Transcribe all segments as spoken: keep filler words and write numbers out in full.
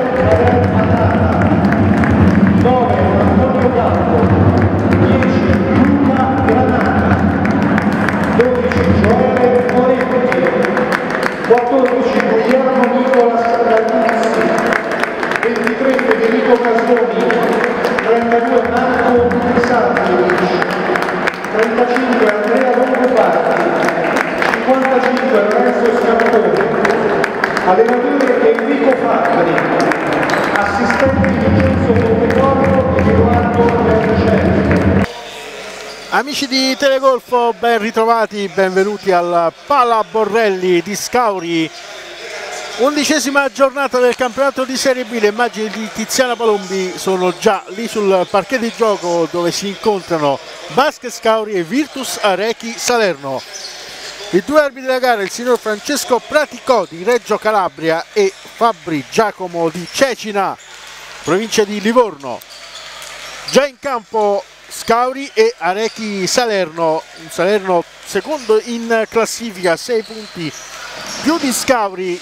nove Antonio Gallo, dieci Luca Granata, dodici Gioele Moretti, quattordici Guglielmo Nicola Scarlazzi, ventitré Federico Casoni, trentadue Marco Pisanovic, trentacinque Andrea Longobardi, cinquantacinque Lorenzo Scampone, allenatore Enrico Fabbri, assistenti Vincenzo Montecorvo e Edoardo Bernicelli. Amici di Telegolfo, ben ritrovati, benvenuti al Pala Borrelli di Scauri. Undicesima giornata del campionato di Serie B. Le immagini di Tiziana Palombi sono già lì sul parquet di gioco dove si incontrano Basket Scauri e Virtus Arechi Salerno. I due arbitri della gara, il signor Francesco Praticò di Reggio Calabria e Fabbri Giacomo di Cecina, provincia di Livorno. Già in campo Scauri e Arechi Salerno, un Salerno secondo in classifica, sei punti più di Scauri.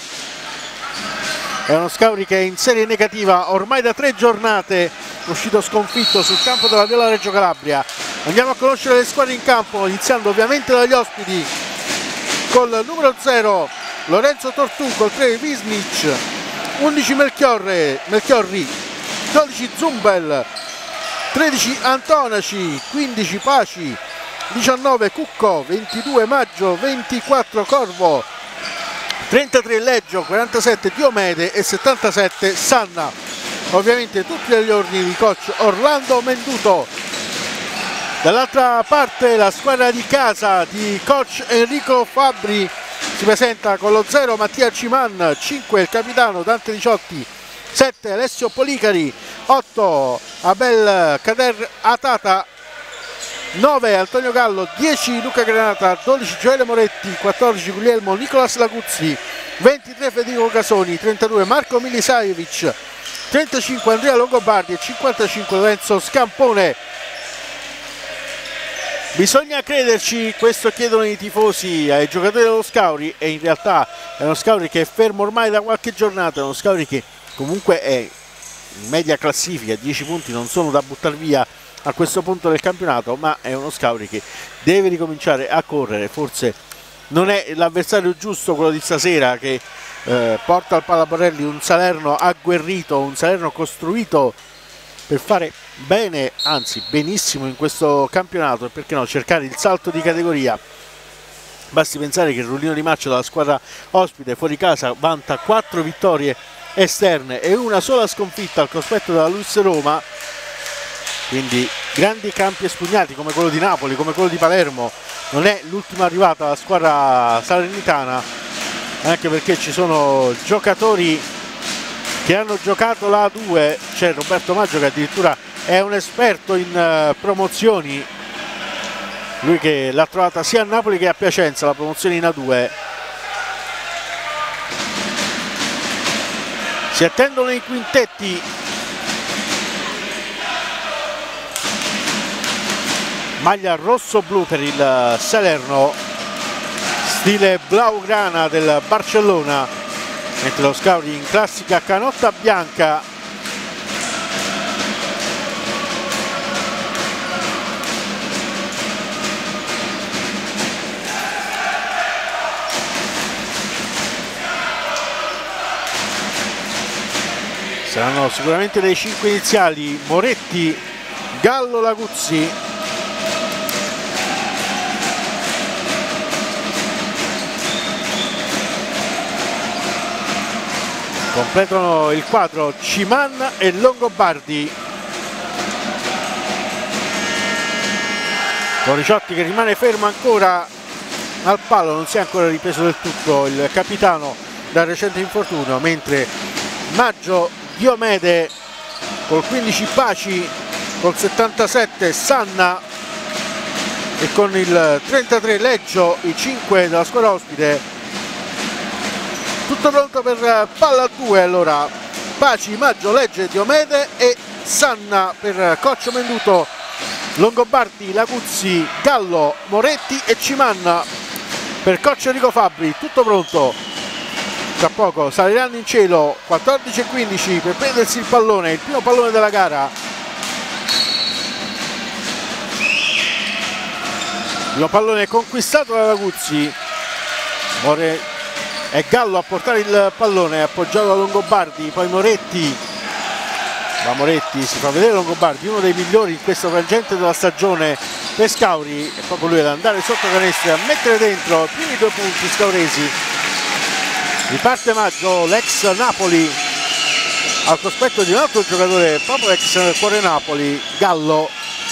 È uno Scauri che è in serie negativa ormai da tre giornate, uscito sconfitto sul campo della Viola Reggio Calabria. Andiamo a conoscere le squadre in campo, iniziando ovviamente dagli ospiti col numero zero Lorenzo Tortù, col tre Visnic, undici Melchiorre, Melchiorri, dodici Zumbel, tredici Antonaci, quindici Paci, diciannove Cucco, ventidue Maggio, ventiquattro Corvo, trentatré Leggio, quarantasette Diomede e settantasette Sanna. Ovviamente tutti agli ordini di coach Orlando Menduto. Dall'altra parte la squadra di casa di coach Enrico Fabbri si presenta con lo zero Mattia Ciman, cinque il capitano Dante Diciotti, sette Alessio Policari, otto Abel Kader Atata, nove Antonio Gallo, dieci Luca Granata, dodici Gioele Moretti, quattordici Guglielmo Nicolas Laguzzi, ventitré Federico Casoni, trentadue Marco Milisajevic, trentacinque Andrea Longobardi e cinquantacinque Lorenzo Scampone. Bisogna crederci, questo chiedono i tifosi ai giocatori dello Scauri, e in realtà è uno Scauri che è fermo ormai da qualche giornata, è uno Scauri che comunque è in media classifica, dieci punti non sono da buttare via a questo punto del campionato, ma è uno Scauri che deve ricominciare a correre. Forse non è l'avversario giusto quello di stasera, che eh, porta al Pala Borrelli un Salerno agguerrito, un Salerno costruito per fare bene, anzi benissimo in questo campionato, e perché no cercare il salto di categoria. Basti pensare che il rullino di marcia della squadra ospite fuori casa vanta quattro vittorie esterne e una sola sconfitta al cospetto della Luis Roma, quindi grandi campi espugnati come quello di Napoli, come quello di Palermo. Non è l'ultima arrivata la squadra salernitana, anche perché ci sono giocatori che hanno giocato la A due, c'è Roberto Maggio che addirittura è un esperto in uh, promozioni, lui che l'ha trovata sia a Napoli che a Piacenza la promozione in A due. Si attendono i quintetti. Maglia rosso-blu per il Salerno, stile blaugrana del Barcellona, mentre lo Scauri in classica canotta bianca. Saranno sicuramente dei cinque iniziali: Moretti, Gallo, Laguzzi. Completano il quadro Ciman e Longobardi. Coriciotti che rimane fermo ancora al palo, non si è ancora ripreso del tutto il capitano dal recente infortunio, mentre Maggio, Diomede col quindici Paci, col settantasette Sanna e con il trentatré Leggio, i cinque della squadra ospite. Tutto pronto per palla due, allora Paci, Maggio, Legge, Diomede e Sanna per coach Menduto, Longobardi, Laguzzi, Gallo, Moretti e Ciman per coach Enrico Fabbri. Tutto pronto. Tra poco saliranno in cielo, quattordici e quindici per prendersi il pallone, il primo pallone della gara. Il pallone conquistato da Raguzzi. More è Gallo a portare il pallone, appoggiato da Longobardi, poi Moretti. Ma Moretti si fa vedere Longobardi, uno dei migliori in questo frangente della stagione per Scauri, e proprio lui ad andare sotto canestro e a mettere dentro i primi due punti scauresi. Riparte Maggio, l'ex Napoli, al cospetto di un altro giocatore, proprio ex Cuore Napoli, Gallo.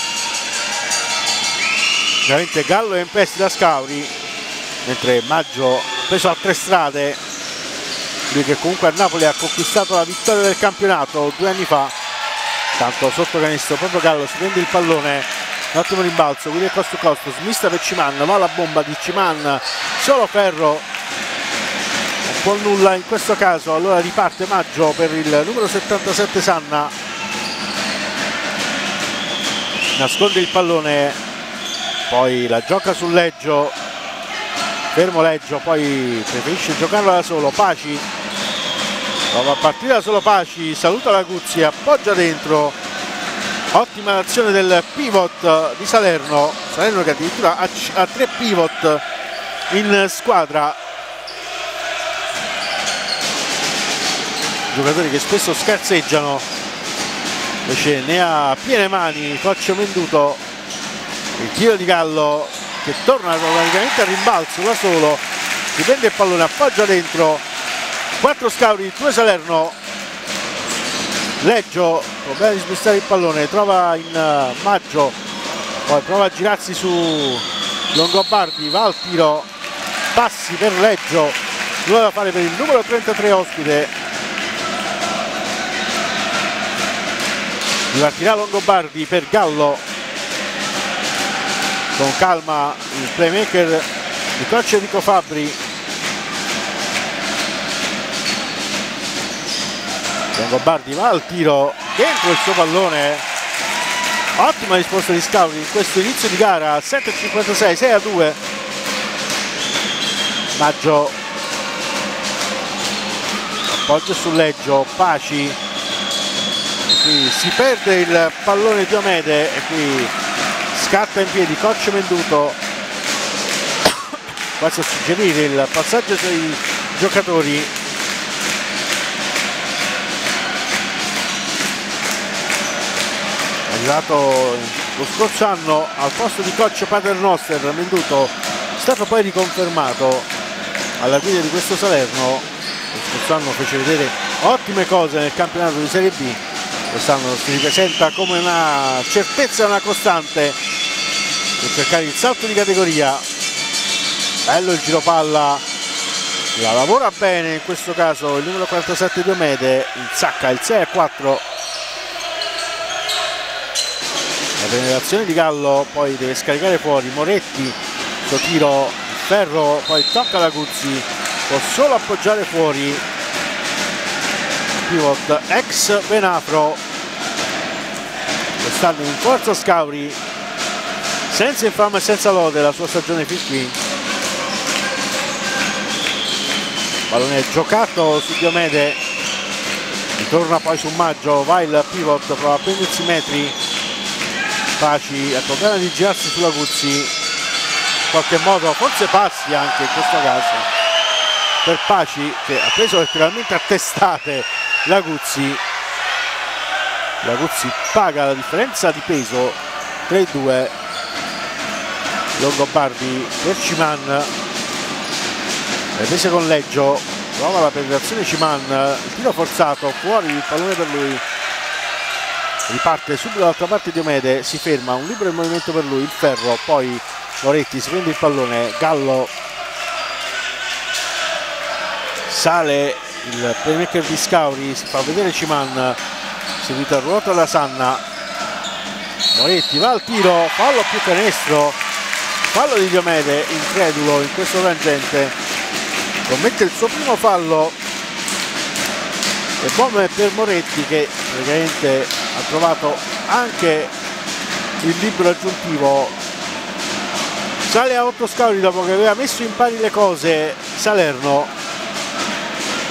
Veramente Gallo è in prestito da Scauri, mentre Maggio preso a tre strade, lui che comunque a Napoli ha conquistato la vittoria del campionato due anni fa. Tanto sotto canestro proprio Gallo, si prende il pallone, un attimo rimbalzo, quindi è costo costo, smista per Ciman, ma la bomba di Ciman, solo Ferro, un po' nulla in questo caso. Allora riparte Maggio per il numero settantasette Sanna, nasconde il pallone, poi la gioca sul Leggio, fermo Leggio, poi preferisce giocarla da solo. Paci prova a partire da solo, Paci saluta Raguzzi, appoggia dentro. Ottima azione del pivot di Salerno, Salerno che addirittura ha, ha tre pivot in squadra, giocatori che spesso scarseggiano, invece ne ha piene mani Coccio Menduto. Il tiro di Gallo che torna praticamente a rimbalzo da solo, si prende il pallone, appoggia dentro. Quattro Scauri, due Salerno. Leggio, problema di spostare il pallone, trova in uh, Maggio, poi prova a girarsi su Longobardi, va al tiro, passi per Leggio, nulla da fare per il numero trentatré ospite. Ripartirà Longobardi per Gallo, con calma il playmaker di coach Enrico Fabbri. Longobardi va al tiro, dentro il suo pallone. Ottima risposta di Scauri in questo inizio di gara. Sette e cinquantasei, sei a due. Maggio appoggia sul Leggio, Paci, e qui si perde il pallone Diomede e qui scatta in piedi Coach Menduto, quasi a suggerire il passaggio dei giocatori. È arrivato lo scorso anno al posto di coach Paternoster, Menduto è stato poi riconfermato alla guida di questo Salerno. Lo scorso anno fece vedere ottime cose nel campionato di Serie B, quest'anno si ripresenta come una certezza, una costante per cercare il salto di categoria. Bello il giro palla, la lavora bene in questo caso il numero quarantasette Diomede, insacca il sei a quattro. La penetrazione di Gallo, poi deve scaricare fuori Moretti, suo tiro, Ferro, poi tocca la Guzzi, può solo appoggiare fuori. Pivot ex Benafro, quest'anno in forza Scauri, senza infame e senza lode la sua stagione fin qui. Pallone giocato su Diomede, ritorna poi su Maggio, va il pivot, prova a prendersi metri. Paci ha problema di girarsi sulla Guzzi, in qualche modo forse passi anche in questo caso per Paci, che ha preso letteralmente a testate la Guzzi. La Guzzi paga la differenza di peso, tre due. Longobardi per Ciman, prese con Leggio, prova la penetrazione Ciman, il tiro forzato, fuori il pallone per lui. Riparte subito dall'altra parte Diomede, si ferma, un libero movimento per lui, il Ferro, poi Moretti si prende il pallone, Gallo, sale il playmaker di Scauri, si fa vedere Ciman, seguito a ruota da Sanna. Moretti va al tiro, fallo più canestro, fallo di Diomede, incredulo in questo frangente, commette il suo primo fallo. E bombe per Moretti che praticamente ha trovato anche il libero aggiuntivo. Sale a otto Scauri dopo che aveva messo in pari le cose Salerno.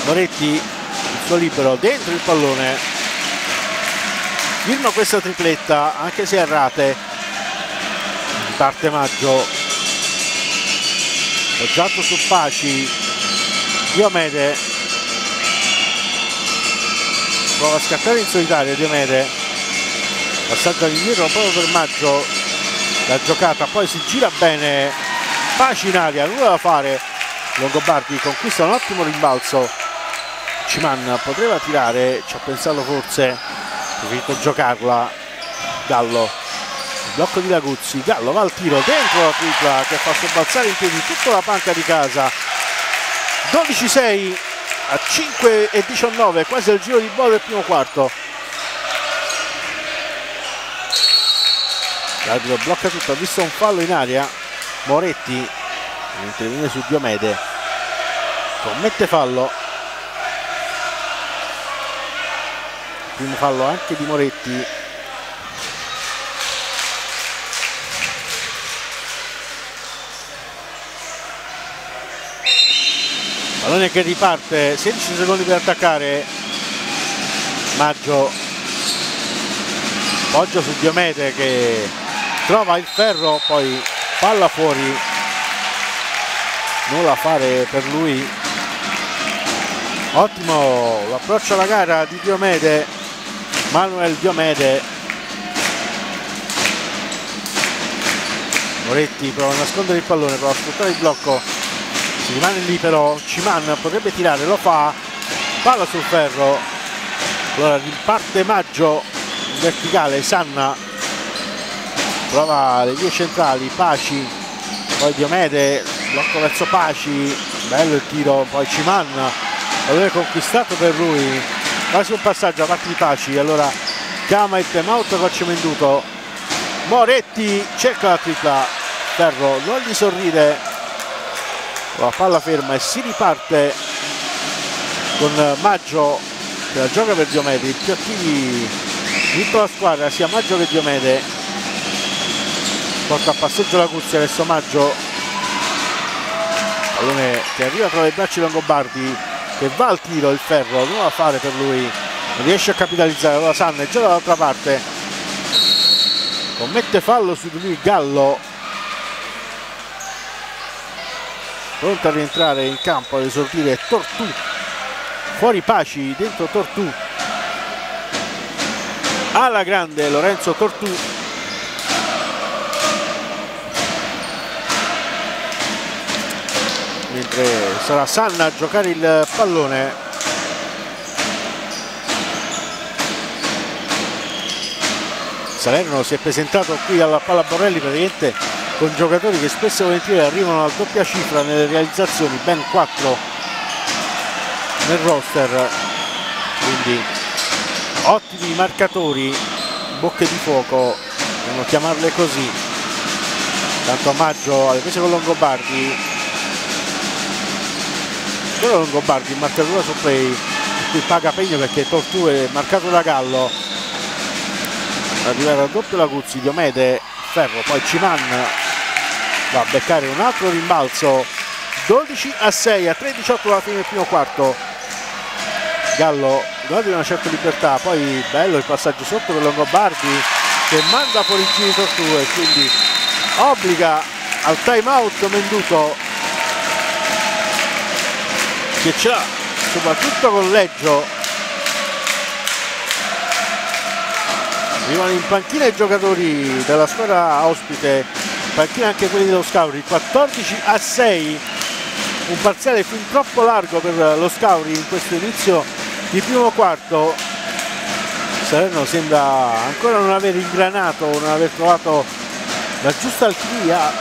Moretti, il suo libero dentro il pallone, firma questa tripletta anche se a rate. Parte Maggio, appoggiato su Paci, Diomede prova a scattare in solitario. Diomede, passaggio all'indietro proprio per Maggio, la giocata, poi si gira bene Paci in aria, nulla da fare. Longobardi conquista un ottimo rimbalzo. Ciman poteva tirare, ci ha pensato forse, preferito giocarla. Gallo, il blocco di Laguzzi, Gallo va al tiro, dentro la tripla che fa sobbalzare in piedi tutta la panca di casa. dodici sei a cinque e diciannove, quasi al giro di bola del primo quarto. L'arbitro blocca tutto, ha visto un fallo in aria. Moretti interviene su Diomede, commette fallo. Primo fallo anche di Moretti. Pallone che riparte, sedici secondi per attaccare. Maggio, poggio su Diomede che trova il ferro, poi palla fuori, nulla a fare per lui. Ottimo l'approccio alla gara di Diomede, Manuel Diomede. Moretti prova a nascondere il pallone, prova a sfruttare il blocco, si rimane lì però. Ciman potrebbe tirare, lo fa, palla sul ferro. Allora riparte Maggio in verticale, Sanna prova le vie centrali, Paci, poi Diomede, blocco verso Paci, bello il tiro, poi Ciman, pallone conquistato per lui, quasi un passaggio da parte di Paci. Allora chiama il time out Coach Menduto. Moretti cerca la tripla, ferro non gli sorride, la palla ferma e si riparte con Maggio che la gioca per Diomede. I più attivi di tutta la squadra, sia Maggio che Diomede. Porta a passeggio la Laguzzi, adesso Maggio, pallone che arriva tra le braccia di Longobardi che va al tiro, il ferro nulla da fare per lui, non riesce a capitalizzare. Allora Sanna è già dall'altra parte, commette fallo su di lui Gallo, pronto a rientrare in campo ad esordire Tortù. Fuori Paci, dentro Tortù, alla grande Lorenzo Tortù. Mentre sarà Sanna a giocare il pallone. Salerno si è presentato qui alla Palla Borrelli praticamente con giocatori che spesso e volentieri arrivano alla doppia cifra nelle realizzazioni, ben quattro nel roster, quindi ottimi marcatori, bocche di fuoco, dobbiamo chiamarle così. Tanto a Maggio alle prese con Longobardi, quello Longobardi in marcatura su play, qui paga pegno perché Tortù è marcato da Gallo. Arriva al doppio Laguzzi, Diomede, ferro, poi Ciman va a beccare un altro rimbalzo. Dodici a sei, a tre diciotto alla fine del primo quarto. Gallo guarda una certa libertà, poi bello il passaggio sotto per Longobardi che manda fuori il giro Tortù e quindi obbliga al time out Menduto, che ce l'ha soprattutto con Leggio. Arrivano in panchina i giocatori della squadra ospite, in panchina anche quelli dello Scauri. Quattordici a sei, un parziale fin troppo largo per lo Scauri in questo inizio di primo quarto. Salerno sembra ancora non aver ingranato, non aver trovato la giusta alchimia.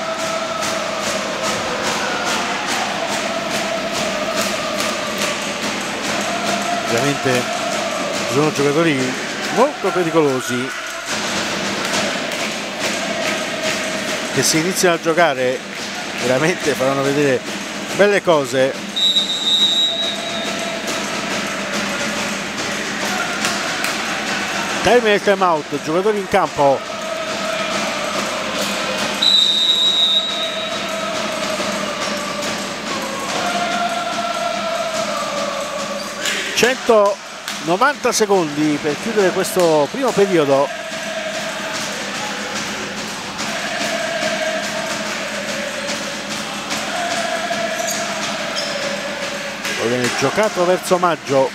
Ovviamente sono giocatori molto pericolosi che se iniziano a giocare veramente faranno vedere belle cose. Termine il time out, giocatori in campo. centonovanta secondi per chiudere questo primo periodo. Poi viene giocato verso Maggio,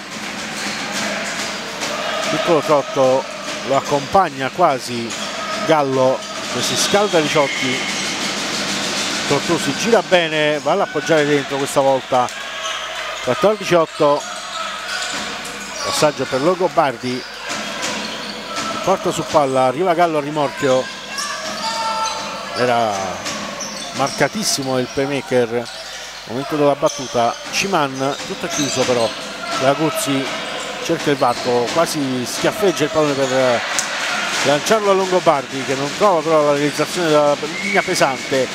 piccolo trotto, lo accompagna quasi Gallo, poi si scalda Riciotti, Tortù si gira bene, va ad appoggiare dentro questa volta. quattordici otto, passaggio per Longobardi, porta su palla, arriva Gallo a rimorchio, era marcatissimo il playmaker, momento della battuta, Ciman, tutto chiuso però, Laguzzi cerca il varco, quasi schiaffeggia il pallone per lanciarlo a Longobardi che non trova però la realizzazione della linea pesante.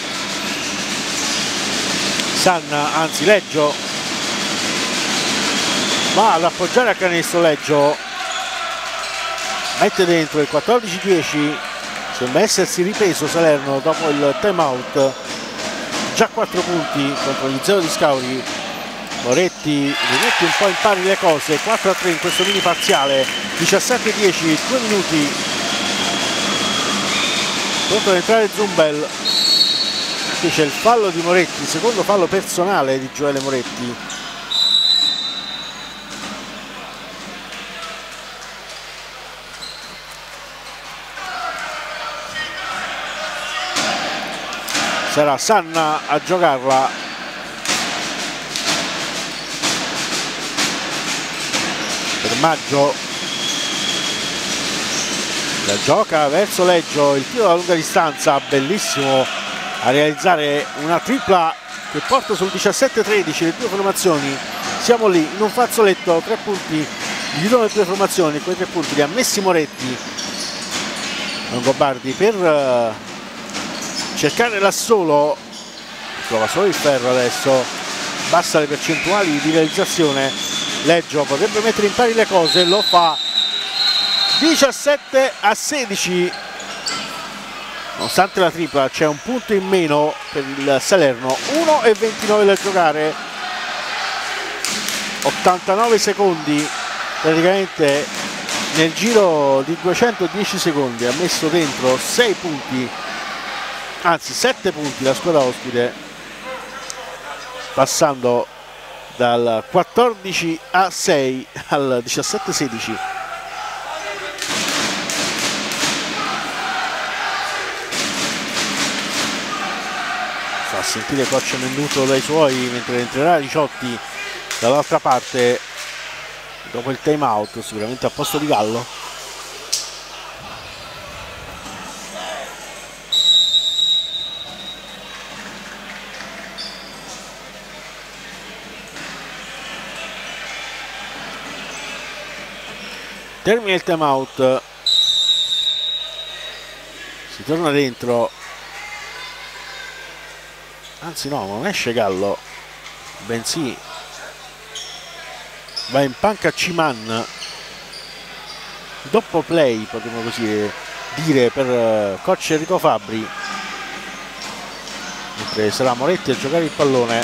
Sanna, anzi Leggio, va ad appoggiare a canestro Leggio, mette dentro il quattordici dieci, sembra essersi ripreso Salerno dopo il time out, già quattro punti contro gli zero di Scauri. Moretti rimette un po' in pari le cose, quattro a tre in questo mini parziale, diciassette dieci, due minuti, pronto ad entrare Zumbel. Qui c'è il fallo di Moretti, secondo fallo personale di Gioele Moretti. Sarà Sanna a giocarla, per Maggio, la gioca verso Leggio, il tiro da lunga distanza, bellissimo, a realizzare una tripla che porta sul diciassette tredici le due formazioni. Siamo lì in un fazzoletto, tre punti chiudono le due formazioni, quei tre punti li ha messi Moretti. Longobardi per uh, cercare l'assolo, trova solo il ferro adesso, bassa le percentuali di realizzazione. Leggio potrebbe mettere in pari le cose, lo fa, diciassette a sedici. Nonostante la tripla c'è un punto in meno per il Salerno, uno e ventinove da giocare, ottantanove secondi, praticamente nel giro di duecentodieci secondi ha messo dentro sei punti, anzi sette punti la squadra ospite, passando dal quattordici a sei al diciassette sedici. Fa sentire Coach Menduto dai suoi mentre entrerà Riciotti dall'altra parte dopo il time out, sicuramente a posto di Gallo. Termina il time out, si torna dentro, anzi no, non esce Gallo, bensì va in panca Ciman, doppio play potremmo così dire per coach Enrico Fabbri, mentre sarà Moretti a giocare il pallone.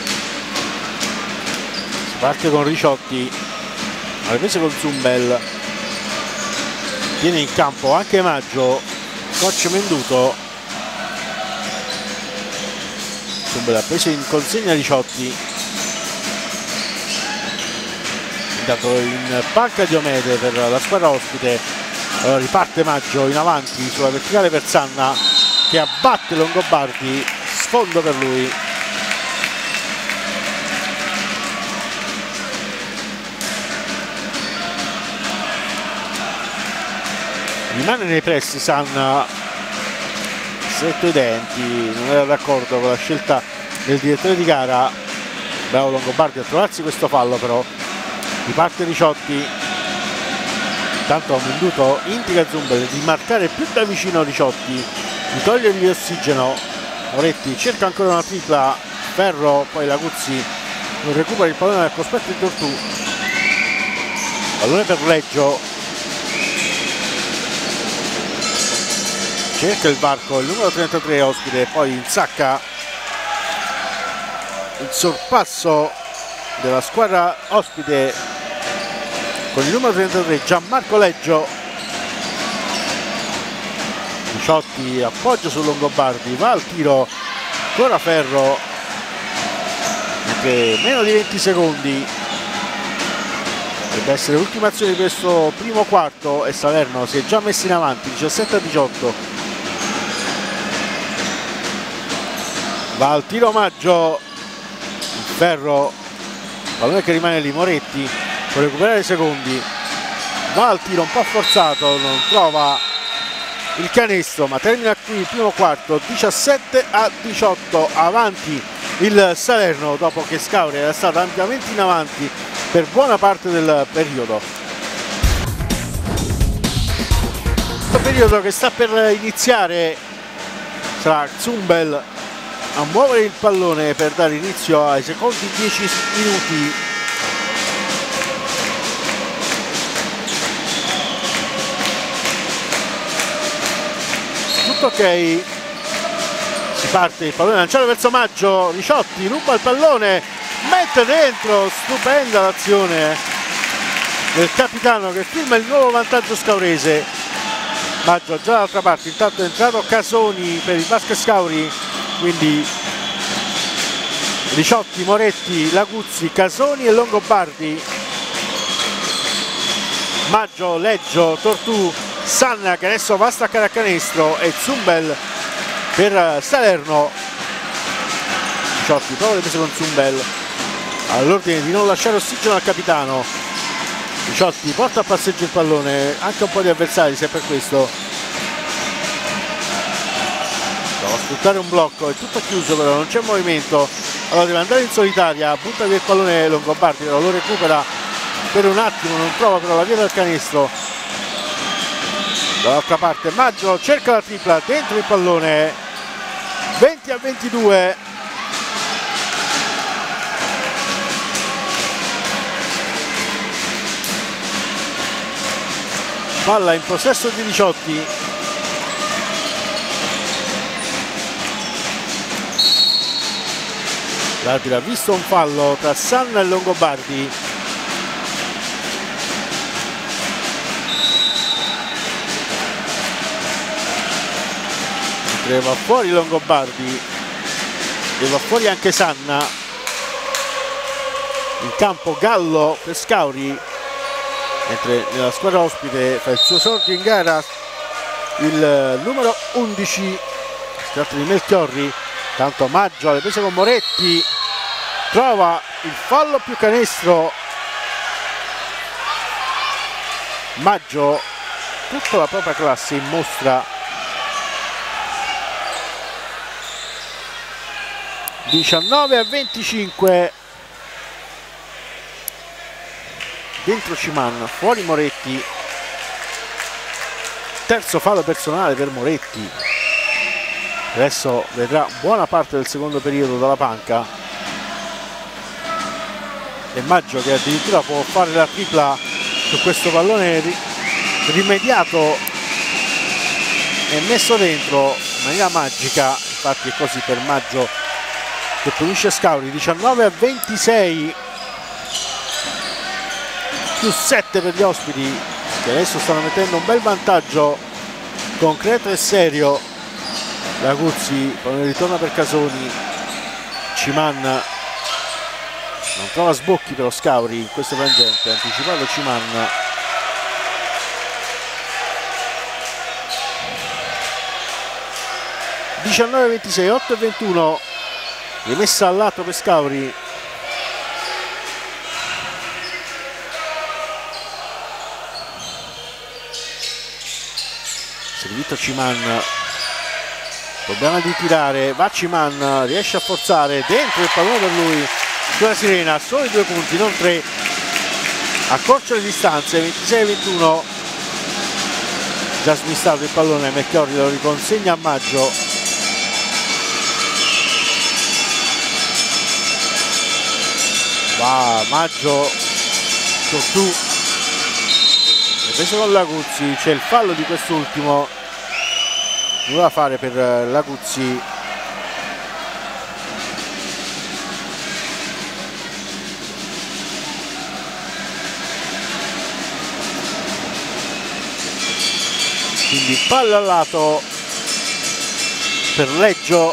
Si parte con Riciotti, ha ripreso con Zumbel, viene in campo anche Maggio, coach Menduto. Zumbel ha preso in consegna Riciotti, dato in panca Diomede per la squadra ospite. Allora riparte Maggio in avanti sulla verticale per Sanna che abbatte Longobardi, sfondo per lui. Rimane nei pressi Sanna, stretto i denti, non era d'accordo con la scelta del direttore di gara. Bravo Longobardi a trovarsi questo fallo, però riparte Riciotti, intanto Menduto indica Zumbel di marcare più da vicino Riciotti, di togliergli ossigeno. Moretti cerca ancora una tripla, ferro, poi Laguzzi non recupera il pallone dal cospetto di Tortù, pallone per Leggio, cerca il varco il numero trentatré ospite, poi insacca il sorpasso della squadra ospite con il numero trentatré Gianmarco Leggio. Diciotti appoggia su Longobardi, va al tiro Coraferro, mentre meno di venti secondi dovrebbe essere l'ultima azione di questo primo quarto e Salerno si è già messo in avanti diciassette a diciotto. Va al tiro Maggio, il ferro, pallone che rimane lì, Moretti può recuperare i secondi, va al tiro un po' forzato, non trova il canestro, ma termina qui il primo quarto diciassette a diciotto, avanti il Salerno dopo che Scauri era stato ampiamente in avanti per buona parte del periodo. Questo periodo che sta per iniziare sarà Zumbel a muovere il pallone per dare inizio ai secondi dieci minuti. Tutto ok, si parte il pallone lanciato verso Maggio, Riciotti ruba il pallone, mette dentro, stupenda l'azione del capitano che firma il nuovo vantaggio scaurese. Maggio già dall'altra parte, intanto è entrato Casoni per il basket Scauri, quindi Riciotti, Moretti, Laguzzi, Casoni e Longobardi. Maggio, Leggio, Tortù, Sanna che adesso va a staccare a canestro e Zumbel per Salerno. Riciotti prova le prese con Zumbel all'ordine di non lasciare ossigeno al capitano. Riciotti porta a passeggio il pallone, anche un po' di avversari se per questo prova a sfruttare un blocco, è tutto chiuso però non c'è movimento, allora deve andare in solitaria, butta via il pallone Longobardi, però lo recupera per un attimo, non trova però la via del canestro. Dall'altra parte Maggio cerca la tripla, dentro il pallone, venti a ventidue. Palla in possesso di Riciotti. L'arbitro ha visto un fallo tra Sanna e Longobardi. Mentre va fuori Longobardi e va fuori anche Sanna. In campo Gallo per Scauri, mentre nella squadra ospite fa il suo esordio in gara il numero undici, si tratta di Melchiorri. Tanto Maggio alle prese con Moretti, trova il fallo più canestro. Maggio, tutta la propria classe in mostra. diciannove a venticinque. Dentro Ciman, fuori Moretti, terzo fallo personale per Moretti. Adesso vedrà buona parte del secondo periodo dalla panca e Maggio che addirittura può fare la tripla su questo pallone rimediato e messo dentro in maniera magica. Infatti è così per Maggio che punisce Scauri. Diciannove a ventisei, più sette per gli ospiti che adesso stanno mettendo un bel vantaggio concreto e serio. Laguzzi poi ritorna per Casoni, Ciman non trova sbocchi per lo Scauri in questo frangente, anticipato Ciman. diciannove a ventisei, otto a ventuno, rimessa al lato per Scauri. Servito Ciman, problema di tirare, va Ciman, riesce a forzare, dentro il pallone per lui, sulla sirena, solo i due punti, non tre, accorcia le distanze, ventisei a ventuno, già smistato il pallone, Melchiorri lo riconsegna a Maggio. Va Maggio, Tortù, è preso con Laguzzi, c'è il fallo di quest'ultimo. Nulla da fare per Laguzzi. quindi palla al lato per Leggio,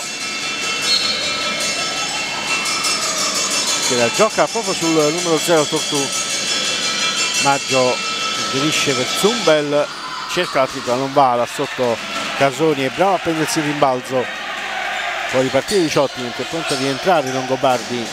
che la gioca proprio sul numero zero Tortù. Maggio suggerisce per Zumbel, cerca la tripla, non va, là sotto Casoni, è bravo a prendersi il rimbalzo, può ripartire Diciotti mentre è pronto a rientrare Longobardi.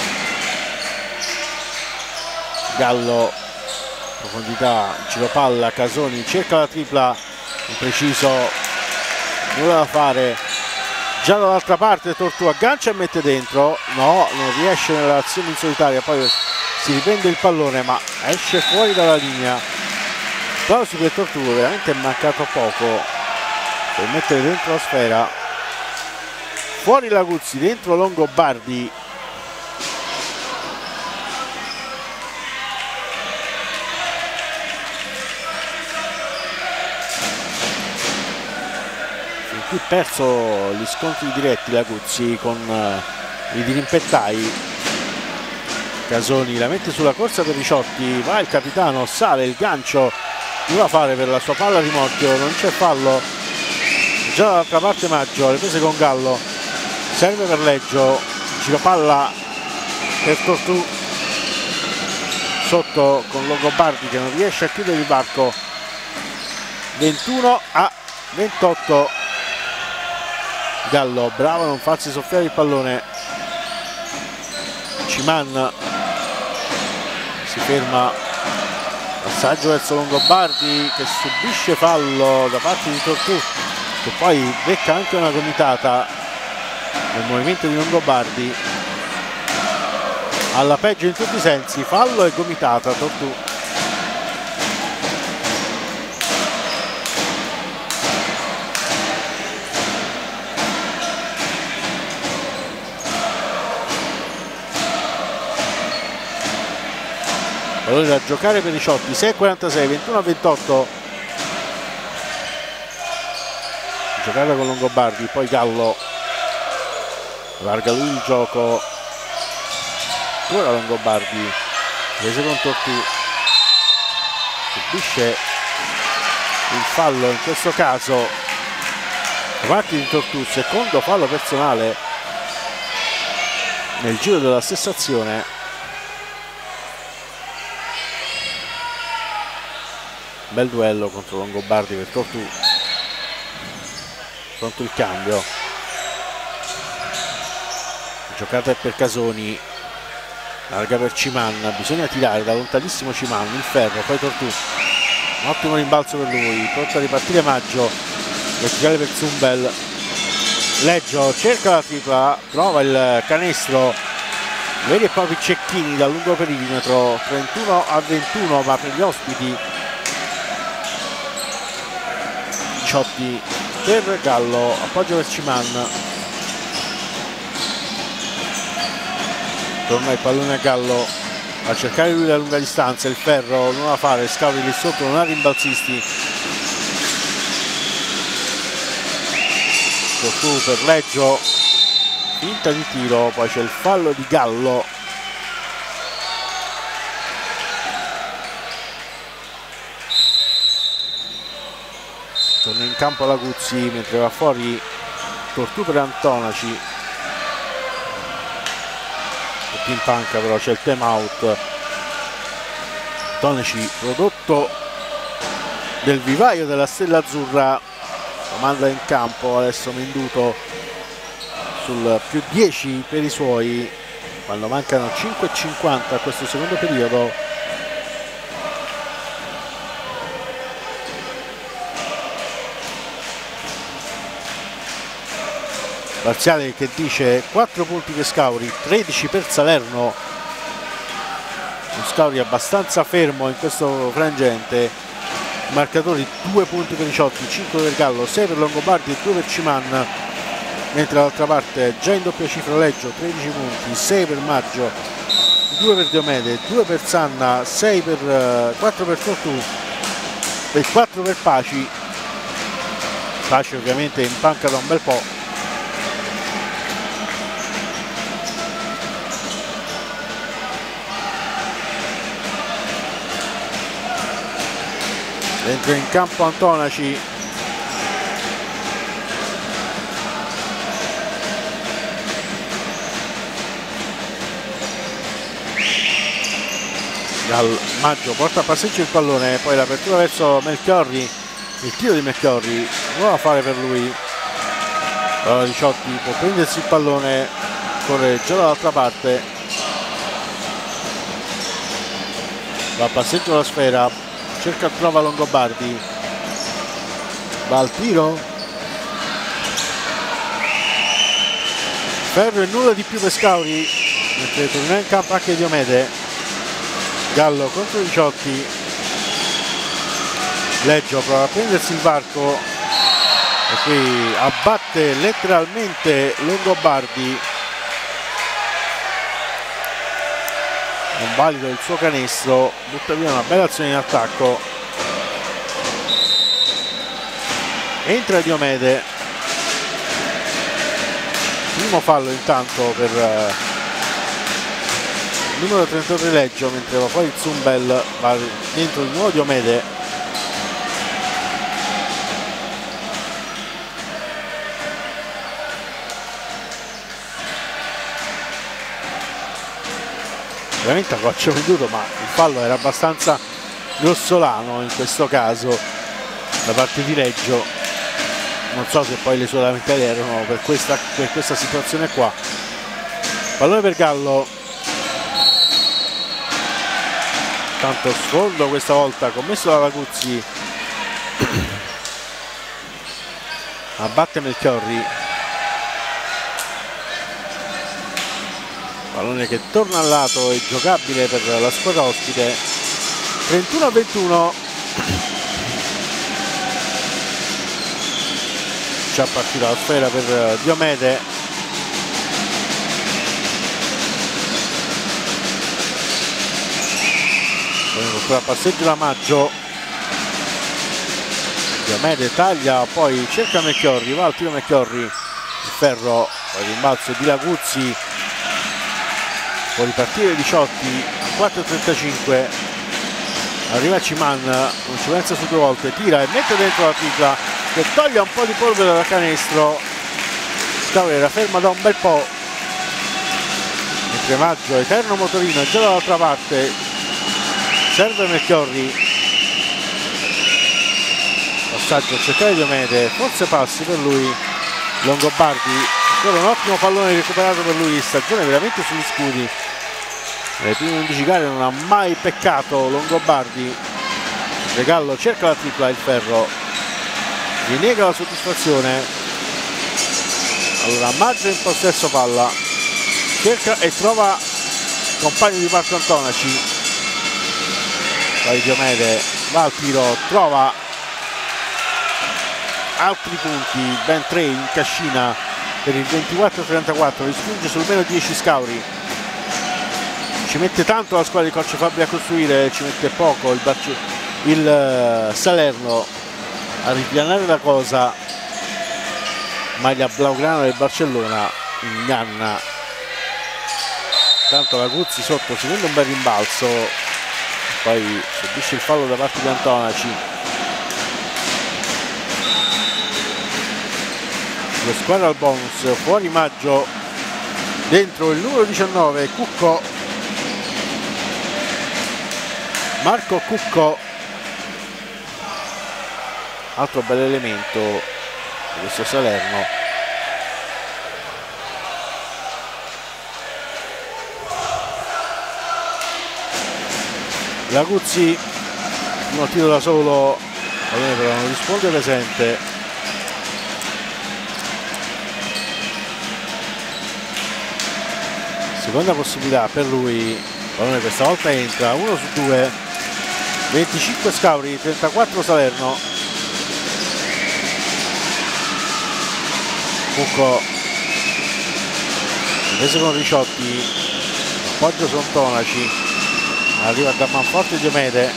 Gallo, profondità, giro palla, Casoni cerca la tripla, impreciso, nulla da fare. Già dall'altra parte Tortù aggancia e mette dentro, no, non riesce nell'azione in solitaria, poi si riprende il pallone ma esce fuori dalla linea. Applausi per Tortù, veramente è mancato poco per mettere dentro la sfera. Fuori Laguzzi, dentro Longobardi. Qui perso gli scontri diretti Laguzzi con uh, i dirimpettai. Casoni la mette sulla corsa per Diciotti, va il capitano, sale il gancio, doveva fare per la sua palla rimorchio, non c'è fallo. Già dall'altra parte Maggio, le prese con Gallo, serve per Leggio, giro palla per Tortù, sotto con Longobardi che non riesce a chiudere il varco. ventuno a ventotto. Gallo bravo a non farsi soffiare il pallone. Ciman si ferma, passaggio verso Longobardi che subisce fallo da parte di Tortù, che poi becca anche una gomitata nel movimento di Longobardi. Alla peggio in tutti i sensi, fallo e gomitata Tortù. Allora da giocare per Diciotti, sei e quarantasei, ventuno a ventotto. Giocata con Longobardi, poi Gallo allarga lui il gioco, ora Longobardi prese con Tortù, subisce il fallo in questo caso da parte di Tortù, secondo fallo personale nel giro della stessa azione. Bel duello contro Longobardi per Tortù, pronto il cambio, giocata per Casoni, larga per Ciman, bisogna tirare da lontanissimo Ciman, il ferro, poi Tortù, un ottimo rimbalzo per lui, pronto a ripartire Maggio, verticale per Zumbel, Leggio cerca la tripla, trova il canestro, veri e propri cecchini dal lungo perimetro, trentuno a ventuno, ma per gli ospiti. Diciotti per Gallo, appoggio per Ciman, torna il pallone a Gallo a cercare lui da lunga distanza, il ferro non va a fare, Scauri lì sotto, non ha rimbalzisti. Tortù per Leggio, finta di tiro, poi c'è il fallo di Gallo. Torna in campo Laguzzi mentre va fuori Tortù per Antonaci. Tutti in panca, però c'è il time out. Antonaci, prodotto del vivaio della Stella Azzurra, lo manda in campo adesso Menduto sul più dieci per i suoi quando mancano cinque e cinquanta a questo secondo periodo. Parziale che dice quattro punti per Scauri, tredici per Salerno. Un Scauri abbastanza fermo in questo frangente. Marcatori due punti per Diciotti, cinque per Gallo, sei per Longobardi e due per Ciman. Mentre dall'altra parte già in doppia cifra Leggio, tredici punti, sei per Maggio, due per Diomede, due per Sanna, sei per, quattro per Tortù e quattro per Paci. Paci ovviamente in panca da un bel po'. Entra in campo Antonaci, Dal Maggio porta a passeggio il pallone, poi l'apertura verso Melchiorri, il tiro di Melchiorri, nuova fare per lui. Allora Riciotti può prendersi il pallone, corre già dall'altra parte, va a passeggio la sfera, cerca, trova Longobardi, va al tiro, ferro e nulla di più per Scauri, mentre tornerà in campo anche Diomede. Gallo contro Riciotti, Leggio prova a prendersi il varco e qui abbatte letteralmente Longobardi, non valido il suo canestro, butta via una bella azione in attacco, entra Diomede, primo fallo intanto per il numero trentatré Leggio, mentre va fuori Zumbel, va dentro di nuovo Diomede. Veramente a calcio venduto, ma il fallo era abbastanza grossolano in questo caso da parte di Leggio. Non so se poi le sue lamentele erano per questa, per questa situazione qua. Pallone per Gallo, tanto sfondo questa volta commesso da Raguzzi, abbatte Melchiorri, pallone che torna al lato e giocabile per la squadra ospite. Trentuno a ventuno, già partita la sfera per Diomede, a passeggio da Maggio, Diomede taglia, poi cerca Melchiorri, va al tiro Melchiorri, il ferro, poi rimbalzo di Laguzzi, può ripartire Riciotti a quattro e trentacinque, arriva Ciman, non ci pensa su due volte, tira e mette dentro la tripla che toglie un po' di polvere dal canestro. Scauri era ferma da un bel po', mentre Maggio, eterno motorino, è già dall'altra parte, serve Melchiorri, passaggio a cercare Diomede, forse passi per lui. Longobardi, ancora un ottimo pallone recuperato per lui, stagione veramente sugli scudi, nelle prime undici gare non ha mai peccato Longobardi. Regallo cerca la tripla, il ferro rinega la soddisfazione. Allora Maggio in possesso palla, cerca e trova compagno di Marco Antonaci, poi Diomede va al tiro, trova altri punti, ben tre in cascina per il ventiquattro a trentaquattro, rispinge sul meno dieci Scauri, ci mette tanto la squadra di coach Fabbri a costruire, ci mette poco il, Barce il Salerno a ripianare la cosa, maglia blaugrana del Barcellona inganna. Tanto Raguzzi sotto si prende un bel rimbalzo, poi subisce il fallo da parte di Antonaci. Lo squadra al bonus, fuori Maggio, dentro il numero diciannove Cucco, Marco Cucco, altro bel elemento di questo Salerno. Laguzzi, uno tiro da solo, però non risponde presente. Seconda possibilità per lui, pallone questa volta entra, uno su due, venticinque Scauri, trentaquattro Salerno. Cucco, preso con Riciotti, appoggio su Antonaci. Arriva da Manforte Diomede,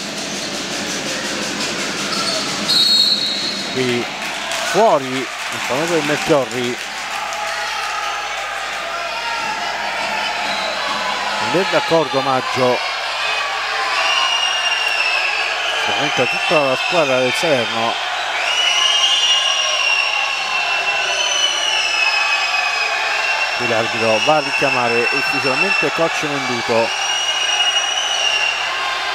qui fuori il pallone del Melchiorri, non è d'accordo Maggio, spaventa tutta la squadra del Salerno. Qui l'arbitro va a richiamare ufficialmente coach Menduto.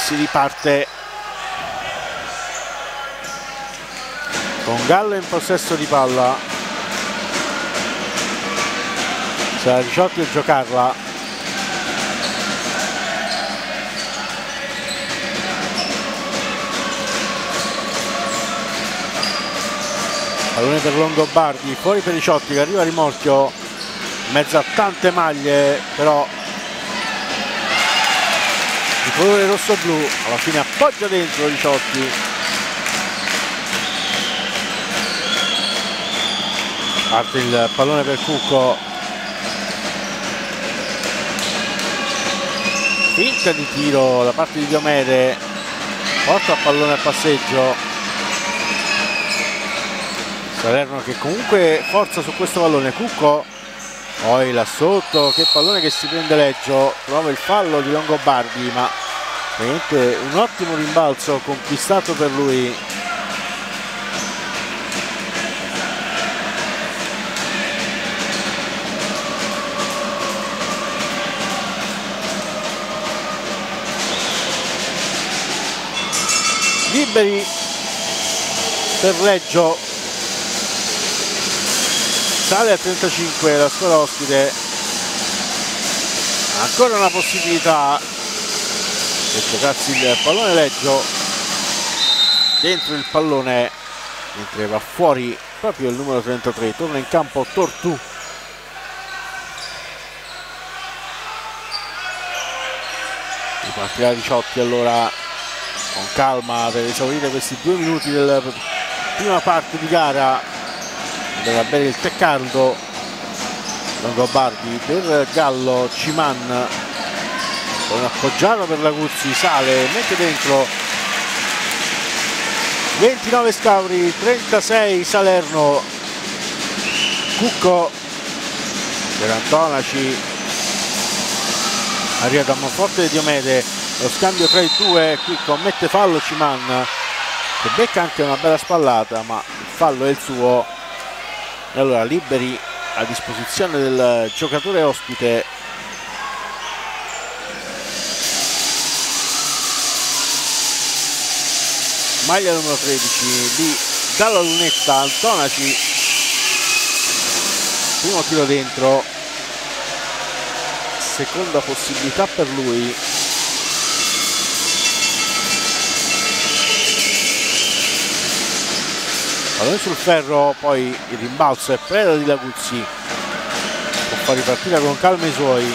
si riparte con Gallo in possesso di palla. Sarà Riciotti a giocarla. Pallone per Longobardi, fuori per Riciotti che arriva a rimorchio in mezzo a tante maglie, però il colore rosso-blu alla fine appoggia dentro Riciotti. Parte il pallone per Cucco, finta di tiro da parte di Diomede, porta il pallone al passeggio. Salerno che comunque forza su questo pallone. Cucco poi là sotto, che pallone che si prende Leggio, trova il fallo di Longobardi, ma veramente un ottimo rimbalzo conquistato per lui. Liberi per Leggio, sale a trentacinque la squadra ospite, ancora una possibilità per giocarsi il pallone. Leggio dentro il pallone mentre va fuori proprio il numero trentatré, torna in campo Tortù. Ripartirà Riciotti allora con calma per esaurire questi due minuti della prima parte di gara. Deve bene il tè caldo. Longobardi per Gallo, Ciman con appoggiato per Laguzzi, sale, mette dentro. ventinove Scauri, trentasei Salerno. Cucco per Antonaci, arriva da Monforte di Diomede, lo scambio tra i due, qui commette fallo Ciman che becca anche una bella spallata, ma il fallo è il suo. E allora liberi a disposizione del giocatore ospite. Maglia numero tredici di dalla lunetta Antonaci, primo tiro dentro, seconda possibilità per lui. Pallone sul ferro, poi il rimbalzo è preda di Laguzzi, può far ripartire con calma i suoi.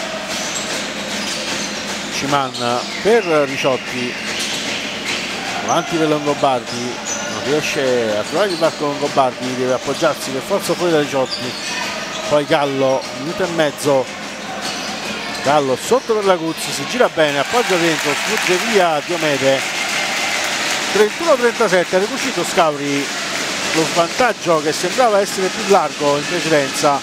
Ciman per Riciotti, avanti per Longobardi, non riesce a trovare il varco Longobardi, deve appoggiarsi per forza fuori da Riciotti. Poi Gallo, un minuto e mezzo, Gallo sotto per Laguzzi, si gira bene, appoggia dentro, sfugge via Diomede. trentuno trentasette, ha riuscito Scauri lo svantaggio che sembrava essere più largo in precedenza.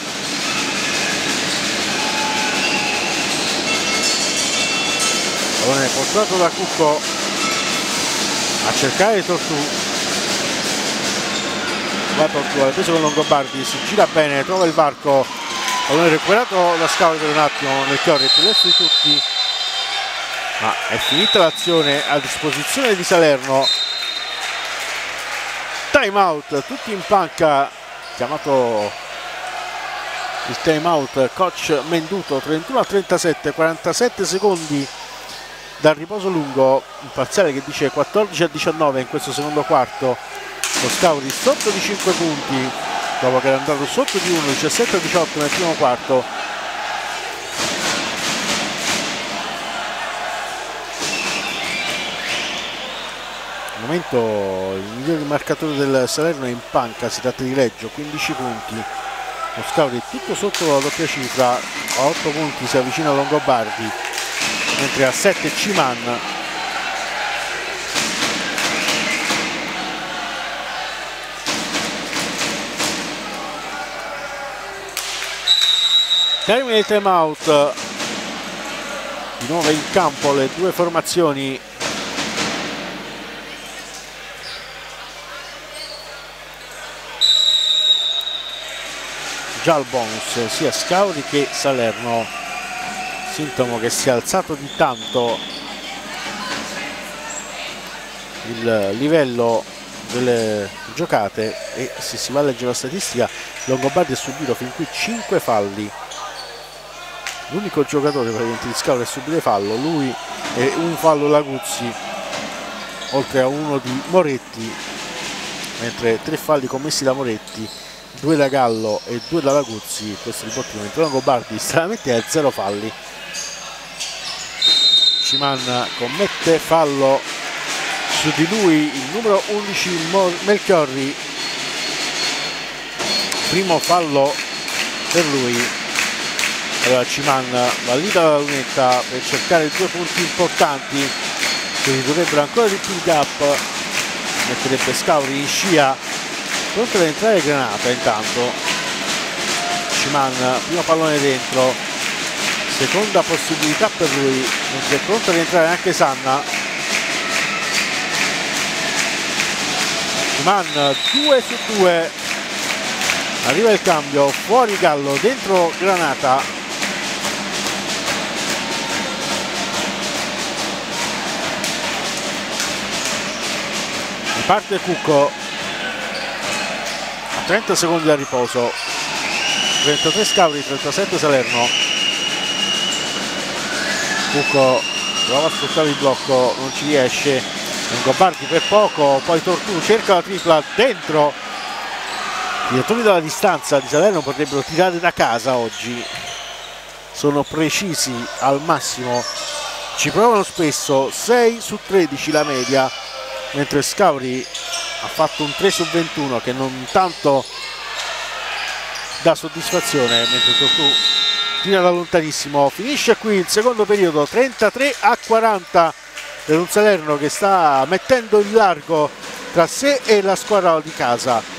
Pallone portato da Cucco a cercare Tortù, va Tortù, ha preso con Longobardi, si gira bene, trova il varco, pallone recuperato da Scauri per un attimo, nel chioro più lesto di tutti, ma è finita l'azione a disposizione di Salerno. Time out, tutti in panca, chiamato il time out coach Menduto. Trentuno a trentasette, quarantasette secondi dal riposo lungo, un parziale che dice quattordici a diciannove in questo secondo quarto. Lo Scauri sotto di cinque punti dopo che era andato sotto di uno, diciassette a diciotto nel primo quarto. Al momento il migliore marcatore del Salerno è in panca, si tratta di Leggio, quindici punti. Lo Scauri è tutto sotto la doppia cifra, a otto punti si avvicina a Longobardi, mentre a sette Ciman. Termine il time out, di nuovo in campo le due formazioni. Già al bonus sia Scauri che Salerno, sintomo che si è alzato di tanto il livello delle giocate, e se si va a leggere la statistica, Longobardi ha subito fin qui cinque falli, l'unico giocatore praticamente di Scauri a subire fallo, lui e un fallo Laguzzi, oltre a uno di Moretti, mentre tre falli commessi da Moretti, due da Gallo e due da Laguzzi. Questo riporto, mentre Longobardi stranamente ha zero falli. Ciman commette fallo su di lui il numero undici Melchiorri, primo fallo per lui. Allora Ciman va lì dalla lunetta per cercare due punti importanti, quindi dovrebbero ancora di più il gap, metterebbe Scauri in scia, pronto ad entrare Granata. Intanto Ciman, primo pallone dentro, seconda possibilità per lui, mentre è pronto ad entrare anche Sanna. Ciman due su due, arriva il cambio, fuori Gallo, dentro Granata. Parte Cucco a trenta secondi da riposo, trentatré Scauri, trentasette Salerno. Cucco prova a sfruttare il blocco, non ci riesce, Longobardi per poco, poi Tortù cerca la tripla dentro. I tiratori dalla distanza di Salerno potrebbero tirare da casa oggi, sono precisi al massimo, ci provano spesso, sei su tredici la media, mentre Scauri ha fatto un tre su ventuno che non tanto dà soddisfazione, mentre Tortù tira da lontanissimo. Finisce qui il secondo periodo, trentatré a quaranta per un Salerno che sta mettendo in largo tra sé e la squadra di casa.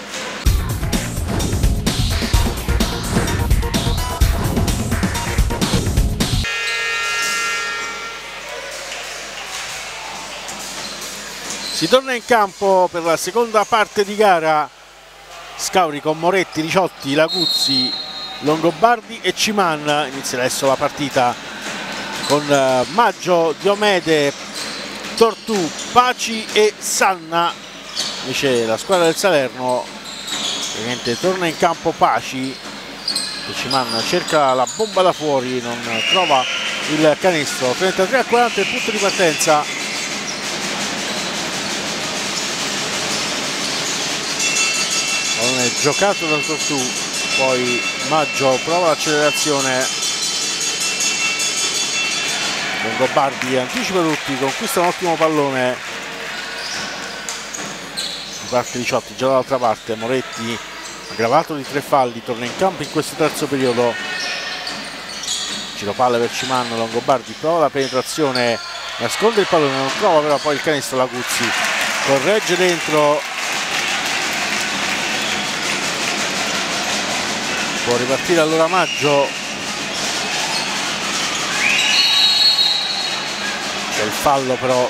Si torna in campo per la seconda parte di gara. Scauri con Moretti, Riciotti, Laguzzi, Longobardi e Ciman. Inizia adesso la partita con Maggio, Diomede, Tortù, Paci e Sanna. Invece la squadra del Salerno ovviamente torna in campo Paci, e Ciman cerca la bomba da fuori, non trova il canestro. trentatré a quaranta il punto di partenza. Giocato da Tortù, poi Maggio prova l'accelerazione, Longobardi anticipa tutti, conquista un ottimo pallone di parte di Ciotti. Già dall'altra parte Moretti, aggravato di tre falli, torna in campo in questo terzo periodo. Giro palle per Ciman, Longobardi prova la penetrazione, nasconde il pallone, non trova però poi il canestro. Laguzzi corregge dentro, può ripartire allora Maggio, c'è il fallo però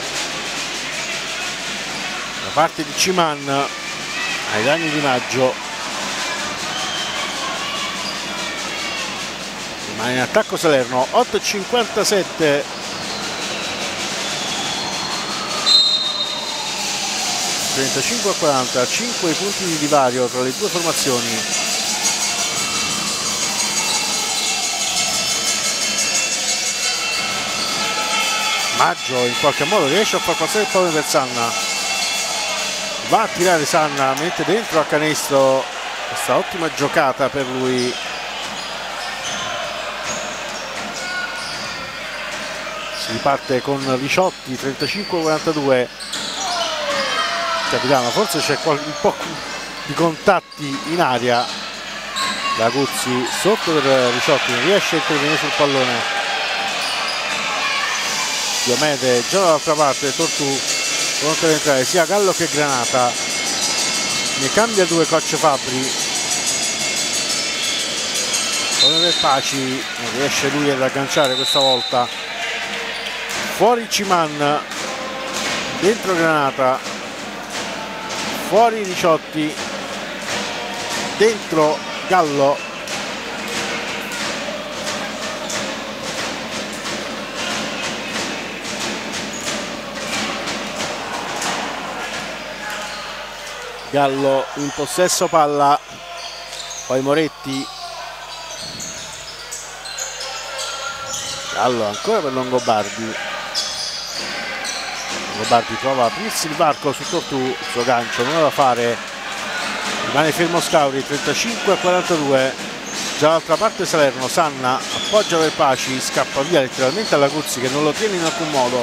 da parte di Ciman ai danni di Maggio. Rimane in attacco Salerno, otto e cinquantasette, trentacinque a quaranta, cinque punti di divario tra le due formazioni. Maggio in qualche modo riesce a far passare il pallone per Sanna, va a tirare Sanna, mette dentro a canestro, questa ottima giocata per lui. Si riparte con Riciotti, trentacinque a quarantadue. Capitano, forse c'è un po' di contatti in aria. Laguzzi sotto per Riciotti, non riesce a intervenire sul pallone. Diomede già dall'altra parte, Tortù pronto ad entrare sia Gallo che Granata, ne cambia due Coach Fabbri, come per Paci, non riesce lui ad agganciare questa volta, fuori Ciman, dentro Granata, fuori Riciotti, dentro Gallo. Gallo in possesso palla, poi Moretti, Gallo ancora per Longobardi, Longobardi prova a aprirsi il varco su Tortù, il suo gancio non ha da fare, rimane fermo Scauri, trentacinque a quarantadue. Già dall'altra parte Salerno, Sanna appoggia per Paci, scappa via letteralmente alla Guzzi che non lo tiene in alcun modo.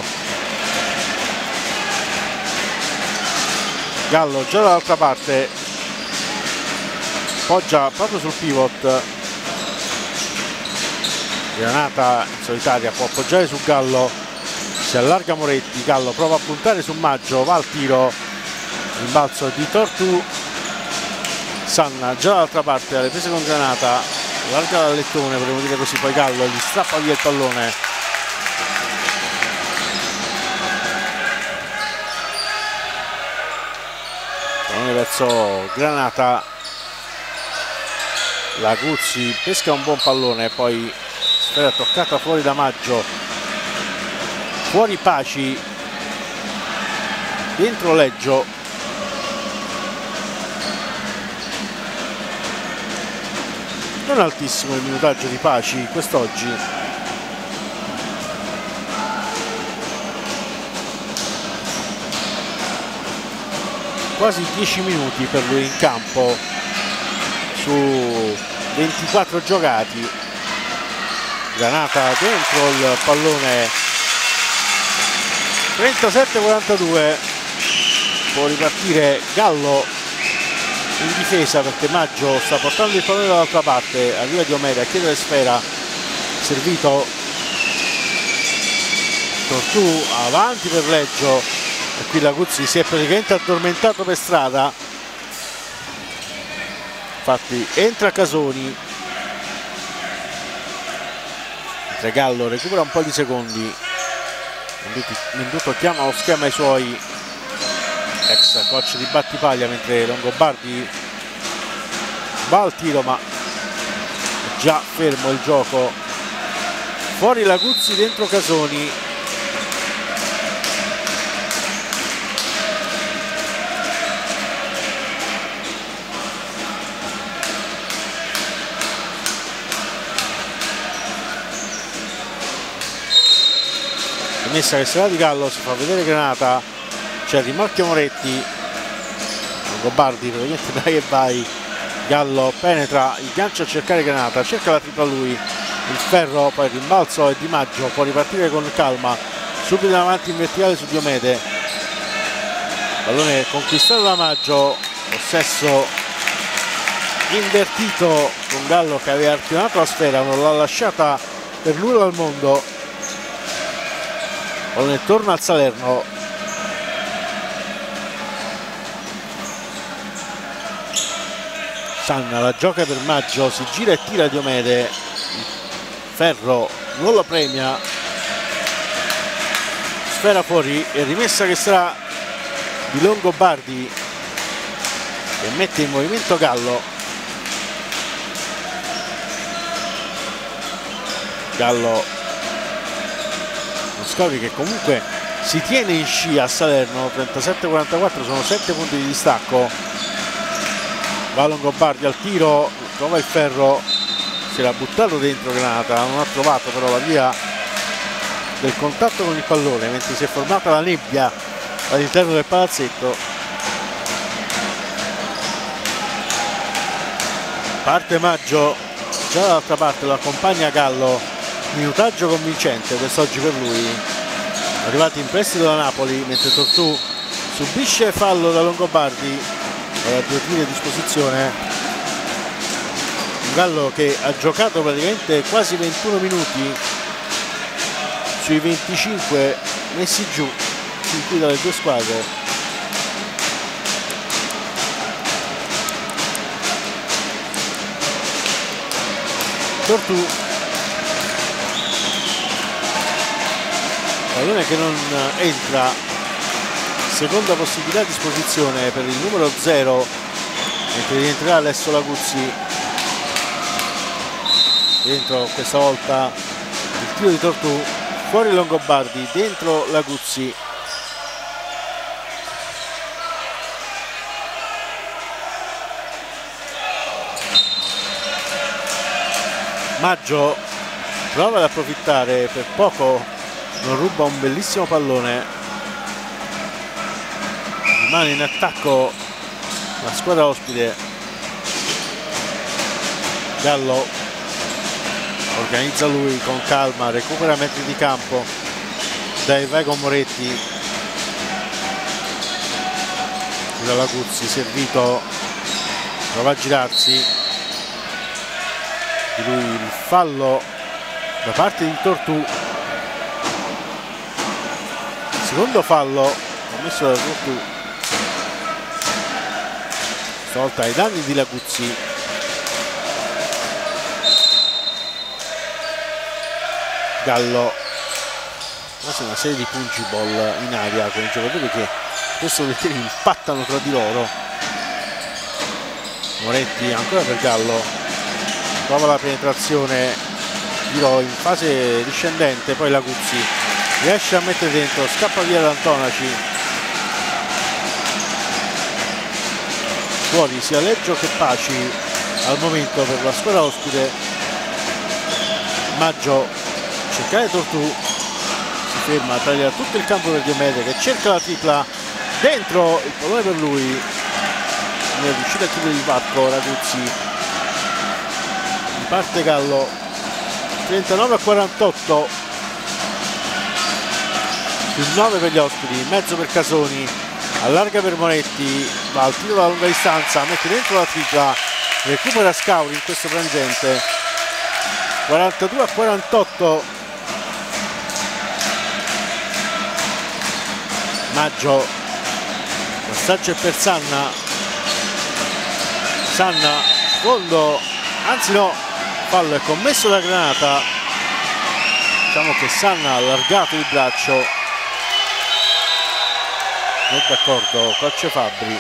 Gallo già dall'altra parte appoggia proprio sul pivot, Granata in solitaria può appoggiare su Gallo, si allarga Moretti, Gallo prova a puntare su Maggio, va al tiro, rimbalzo di Tortù, Sanna già dall'altra parte alle prese con Granata, allarga l'allettone, potremmo dire così, poi Gallo gli strappa via il pallone. Pallone verso Granata, la Guzzi pesca un buon pallone, poi sfera toccata fuori da Maggio, fuori Paci, dentro Leggio, non altissimo il minutaggio di Paci quest'oggi, quasi dieci minuti per lui in campo su ventiquattro giocati. Granata dentro il pallone, trentasette a quarantadue, può ripartire Gallo in difesa perché Maggio sta portando il pallone dall'altra parte, arriva Diomede a chiedere sfera, servito Tortù avanti per Leggio e qui la Guzzi si è praticamente addormentato per strada, infatti entra Casoni, mentre Gallo recupera un po' di secondi, Menduto chiama lo schema ai suoi ex coach di Battipaglia, mentre Longobardi va al tiro ma è già fermo il gioco, fuori la Guzzi, dentro Casoni, messa che sarà di Gallo, si fa vedere Granata, c'è il rimorchio Moretti, Longobardi praticamente vai e vai, Gallo penetra il gancio a cercare Granata, cerca la tripla lui, il ferro, poi il rimbalzo è di Maggio, può ripartire con calma, subito in avanti in verticale su Diomede, pallone conquistato da Maggio, possesso invertito con Gallo che aveva arpionato la sfera, non l'ha lasciata per nulla al mondo. Pallone torna al Salerno, Sanna la gioca per Maggio, si gira e tira Diomede, ferro non lo premia, sfera fuori e rimessa che sarà di Longobardi che mette in movimento Gallo. Gallo Scauri che comunque si tiene in scia a Salerno, trentasette a quarantaquattro, sono sette punti di distacco, va Longobardi al tiro, trova il ferro, si era buttato dentro Granata, non ha trovato però la via del contatto con il pallone, mentre si è formata la nebbia all'interno del palazzetto. Parte Maggio, già dall'altra parte lo accompagna Gallo, minutaggio convincente quest'oggi per lui, arrivati in prestito da Napoli, mentre Tortù subisce fallo da Longobardi, ora due tiri a disposizione, un Gallo che ha giocato praticamente quasi ventuno minuti sui venticinque messi giù in cui dalle due squadre. Tortù, pallone che non entra, seconda possibilità a disposizione per il numero zero, mentre rientrerà Alessio Laguzzi, dentro questa volta il tiro di Tortù, fuori Longobardi, dentro Laguzzi, Maggio prova ad approfittare, per poco non ruba un bellissimo pallone, rimane in attacco la squadra ospite. Gallo organizza lui con calma, recupera metri di campo, dai vai con Moretti, dalla Guzzi, servito, prova a girarsi, di lui il fallo da parte di Tortù, secondo fallo commesso da Tortù, stavolta ai danni di Laguzzi. Gallo, quasi una serie di punch ball in aria con i giocatori che spesso volentieri impattano tra di loro. Moretti ancora per Gallo, prova la penetrazione, tiro in fase discendente, poi Laguzzi riesce a mettere dentro, scappa via da Antonaci, fuori sia Leggio che Paci al momento per la squadra ospite. Maggio cercare Tortù, si ferma, taglia tutto il campo per Diomede che cerca la tripla, dentro il pallone per lui, non è riuscito a chiudere il varco Raguzzi, parte Gallo, trentanove a quarantotto, più nove per gli ospiti, mezzo per Casoni, allarga per Moretti, va al tiro da lunga distanza, mette dentro la tripla, recupera Scauri in questo frangente, quarantadue a quarantotto. Maggio, passaggio è per Sanna, Sanna sfondo, anzi no, fallo è commesso da Granata, diciamo che Sanna ha allargato il braccio, non è d'accordo Coach Fabbri.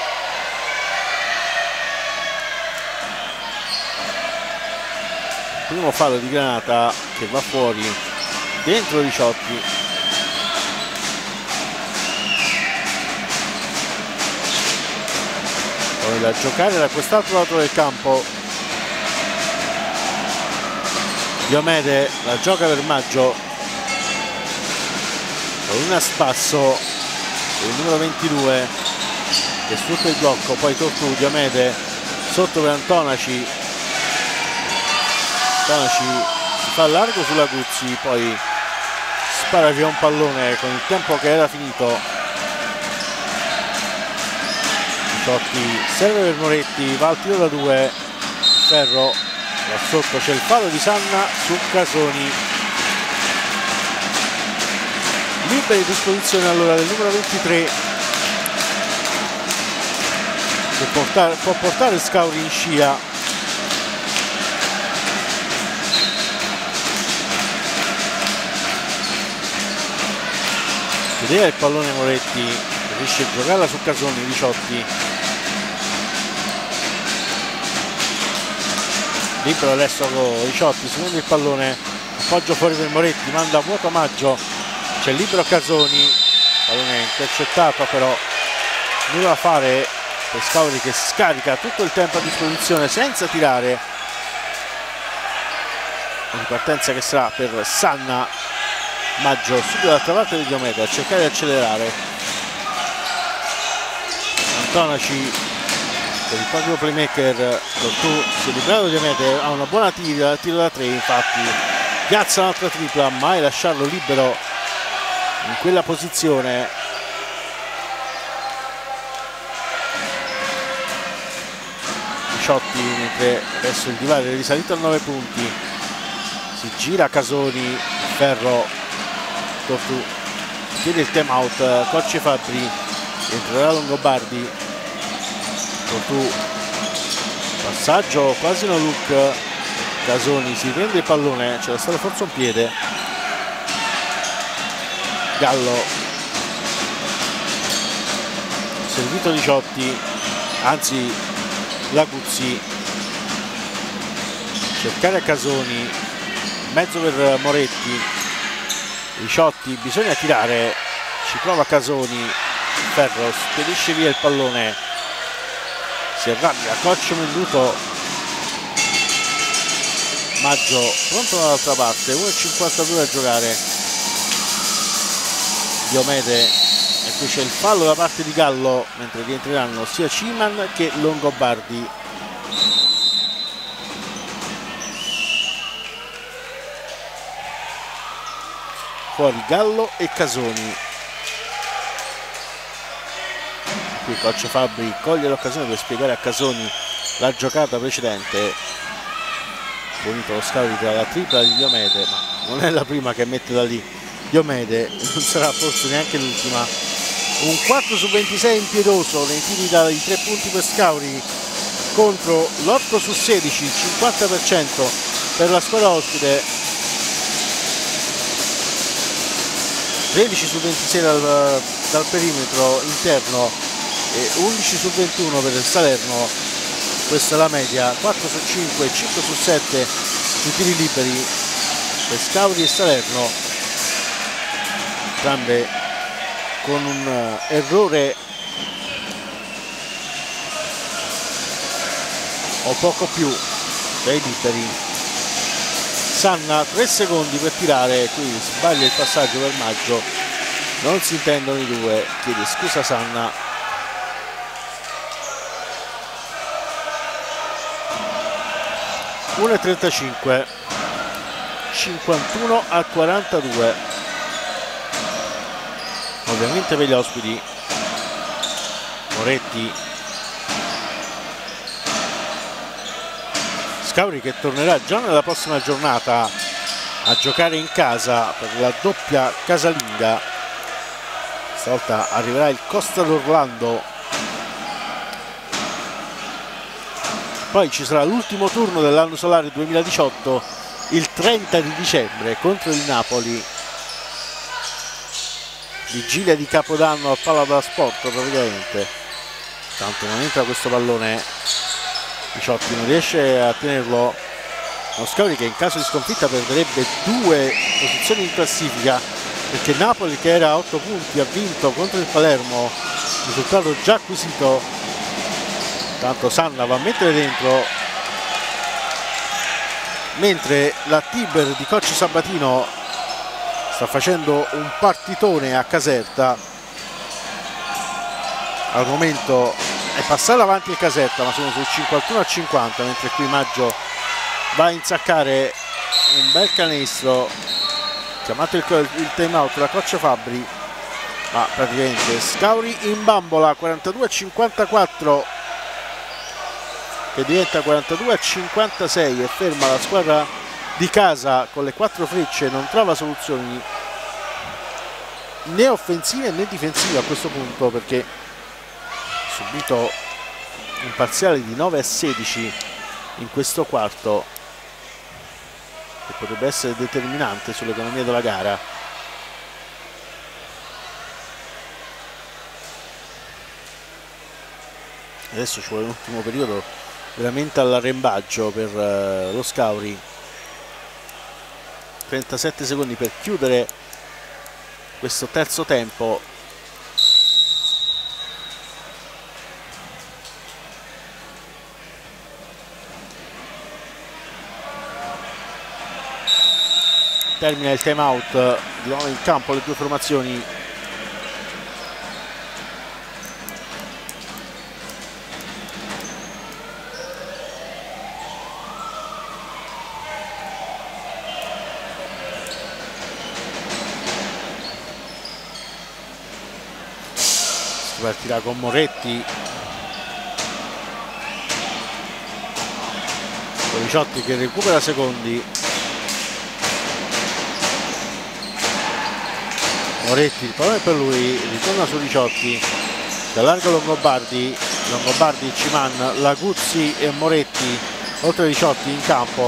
Primo fallo di Granata che va fuori dentro Riciotti. Poi da giocare da quest'altro lato del campo, Diomede la gioca per Maggio, con una spasso il numero ventidue che sfrutta il blocco, poi Tortù, Diomede sotto per Antonaci, Antonaci si fa largo sulla Guzzi, poi spara via un pallone con il tempo che era finito. Riciotti serve per Moretti, va al tiro da due, Ferro, là sotto c'è il fallo di Sanna su Casoni. Libera di disposizione allora del numero ventitré, che portare, può portare Scauri in scia. Vedeva il pallone Moretti, riesce a giocarla su Casoni. Riciotti libero adesso con Riciotti, si prende il pallone, appoggio fuori per Moretti, manda a vuoto Maggio, c'è libero Casoni, pallone intercettato, però nulla da fare per Scauri che scarica tutto il tempo a disposizione senza tirare. La ripartenza che sarà per Sanna. Maggio subito dall'altra parte di Diomede a cercare di accelerare, Antonaci per il proprio playmaker. Tortù si è liberato di Diomede, ha una buona tira, tiro da tre, infatti piazza un'altra tripla, mai lasciarlo libero in quella posizione. Riciotti, mentre adesso il divario è risalito a nove punti, si gira Casoni, Ferro, Tortù chiede il time out, Coach Fabbri, entrerà Longobardi, Tortù, passaggio quasi no look, Casoni si prende il pallone, c'era stato forse un piede. Gallo, servito Riciotti, anzi Laguzzi, cercare a Casoni, mezzo per Moretti, Riciotti, bisogna tirare, ci prova Casoni, Ferro spedisce via il pallone, si arrabbia Coach Menduto, Maggio pronto dall'altra parte, uno e cinquantadue a giocare. Diomede, e qui c'è il fallo da parte di Gallo, mentre rientreranno sia Ciman che Longobardi. Fuori Gallo e Casoni. Qui il coach Fabbri coglie l'occasione per spiegare a Casoni la giocata precedente. Bonito lo Scauri tra la tripla di Diomede, ma non è la prima che mette da lì Diomede, non sarà forse neanche l'ultima. Un quattro su ventisei impiedoso nei tiri dai tre punti per Scauri contro l'otto su sedici, il cinquanta per cento per la squadra ospite. tredici su ventisei dal, dal perimetro interno e undici su ventuno per il Salerno. Questa è la media. Quattro su cinque, cinque su sette sui tiri liberi per Scauri e Salerno, entrambe con un uh, errore o poco più dai liberi. Sanna tre secondi per tirare, qui sbaglia il passaggio per Maggio, non si intendono i due, chiede scusa Sanna. uno e trentacinque, cinquantuno a quarantadue. Ovviamente per gli ospiti Moretti, Scauri che tornerà già nella prossima giornata a giocare in casa per la doppia casalinga. Stavolta arriverà il Costa d'Orlando, poi ci sarà l'ultimo turno dell'anno solare duemiladiciotto il trenta di dicembre contro il Napoli. Vigilia di Capodanno al Pala da Sport praticamente. Tanto non entra questo pallone, Picciotti non riesce a tenerlo. Lo Scauri che in caso di sconfitta perderebbe due posizioni in classifica, perché Napoli che era a otto punti ha vinto contro il Palermo, risultato già acquisito. Tanto Sanna va a mettere dentro, mentre la Tiber di coach Sabatino sta facendo un partitone a Caserta. Al momento è passato avanti il Caserta, ma sono sul cinquantuno a cinquanta, mentre qui Maggio va a insaccare un bel canestro. Chiamato il, il time out da coach Fabbri, ma praticamente Scauri in bambola. Quarantadue a cinquantaquattro, che diventa quarantadue a cinquantasei, e ferma la squadra di casa con le quattro frecce, non trova soluzioni né offensive né difensive a questo punto, perché ha subito un parziale di nove a sedici in questo quarto, che potrebbe essere determinante sull'economia della gara. Adesso ci vuole un ultimo periodo veramente all'arrembaggio per uh, lo Scauri. trentasette secondi per chiudere questo terzo tempo. Termina il time out, di nuovo in campo le due formazioni. Si partirà con Moretti, Picciotti che recupera secondi. Moretti, il pallone per lui, ritorna su Picciotti, da largo Longobardi, Longobardi, Ciman, Laguzzi e Moretti, oltre a Picciotti in campo.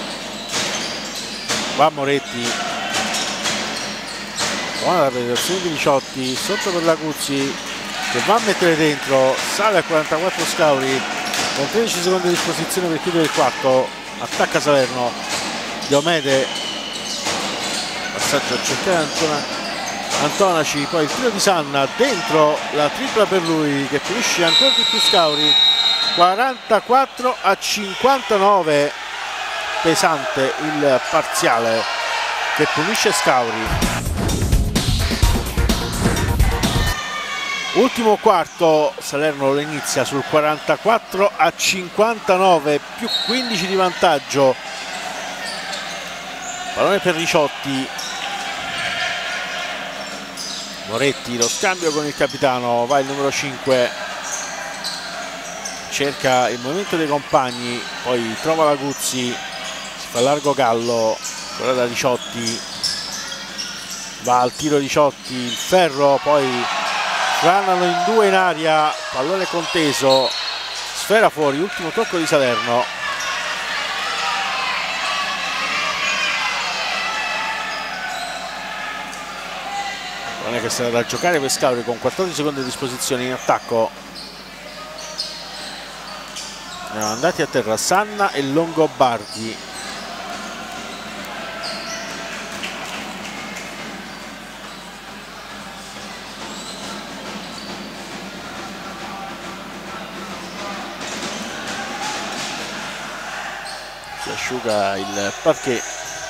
Va Moretti, buona la penetrazione di Picciotti, sotto per Laguzzi che va a mettere dentro, sale a quarantaquattro Scauri con tredici secondi a disposizione per chiudere il quarto. Attacca Salerno, Diomede, passaggio a cercare Antona, Antonaci, poi il tiro di Sanna, dentro la tripla per lui che pulisce ancora di più Scauri. Quarantaquattro a cinquantanove, pesante il parziale che punisce Scauri. Ultimo quarto, Salerno lo inizia sul quarantaquattro a cinquantanove, più quindici di vantaggio. Pallone per Riciotti. Moretti, lo scambio con il capitano, va il numero cinque, cerca il movimento dei compagni, poi trova la Guzzi, si fa largo Gallo, ora da Riciotti, va al tiro Riciotti, il ferro, poi franano in due in aria, pallone conteso, sfera fuori, ultimo tocco di Salerno. Che sarà da giocare per Scauri con quattordici secondi a disposizione in attacco. Erano andati a terra Sanna e Longobardi. Si asciuga il parquet.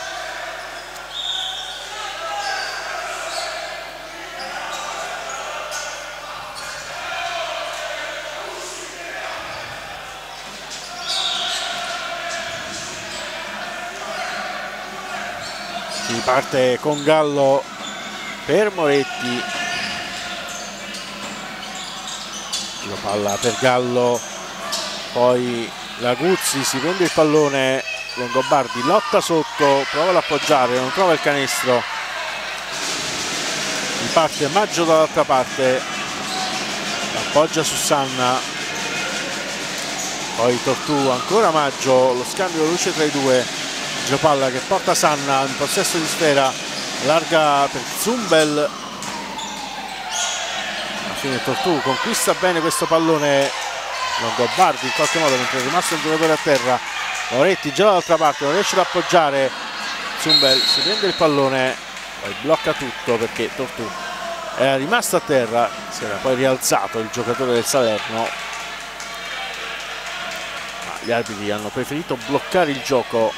Parte con Gallo per Moretti, giro palla per Gallo, poi la Guzzi, si prende il pallone, Longobardi lotta sotto, prova ad appoggiare, non trova il canestro, parte Maggio dall'altra parte, appoggia su Sanna, poi Tortù, ancora Maggio, lo scambio luce tra i due, palla che porta Sanna in possesso di sfera, larga per Zumbel, alla fine Tortù conquista bene questo pallone, Longobardi in qualche modo mentre è rimasto il giocatore a terra, Moretti già dall'altra parte non riesce ad appoggiare, Zumbel si prende il pallone, poi blocca tutto perché Tortù era rimasto a terra, si era poi rialzato il giocatore del Salerno, ma gli arbitri hanno preferito bloccare il gioco.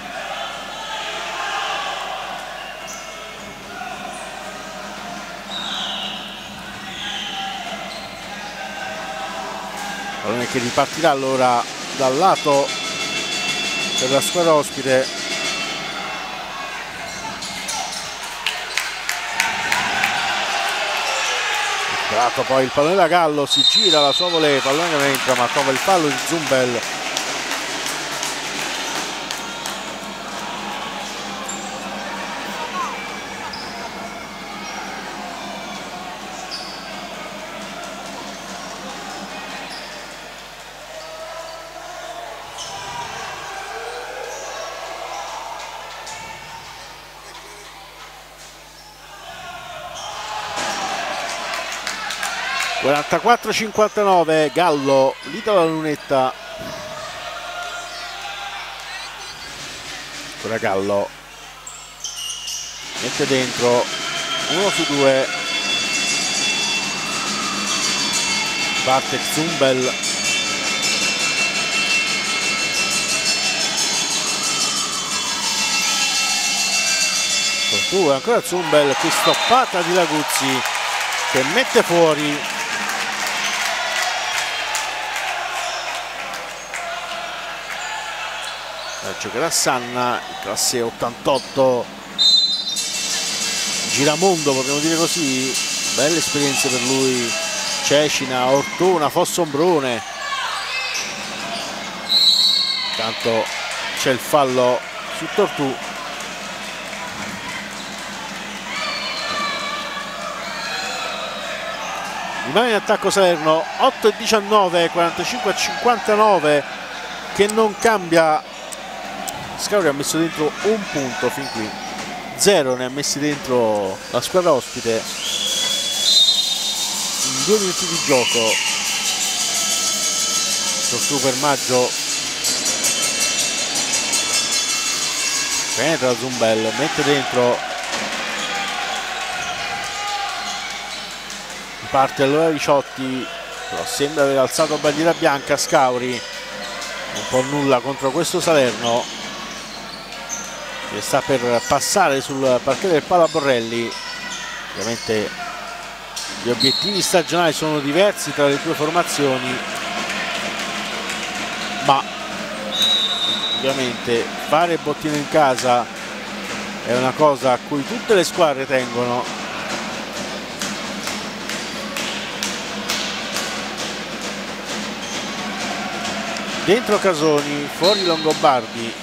Pallone che ripartirà allora dal lato per la squadra ospite. Tratto poi il pallone da Gallo, si gira la sua volée, pallone che entra ma trova il fallo di Zumbel. quarantaquattro a cinquantanove, Gallo, lì dalla lunetta, ancora Gallo, mette dentro, uno su due, parte Zumbel, Tortù, ancora Zumbel, qui stoppata di Laguzzi che mette fuori. Giocherà Sanna, classe ottantotto, giramondo potremmo dire così, belle esperienze per lui, Cecina, Ortona, Fossombrone, intanto c'è il fallo su Tortù. Rimane in attacco Salerno, otto e diciannove, quarantacinque a cinquantanove, che non cambia. Scauri ha messo dentro un punto fin qui, zero ne ha messi dentro la squadra ospite in due minuti di gioco. Tortù per Maggio, penetra Zumbel, mette dentro, parte allora Riciotti, però sembra aver alzato bandiera bianca Scauri, un po' nulla contro questo Salerno. che sta per passare sul parquet del Pala Borrelli. Ovviamente gli obiettivi stagionali sono diversi tra le due formazioni, ma ovviamente fare bottino in casa è una cosa a cui tutte le squadre tengono. Dentro Casoni, fuori Longobardi.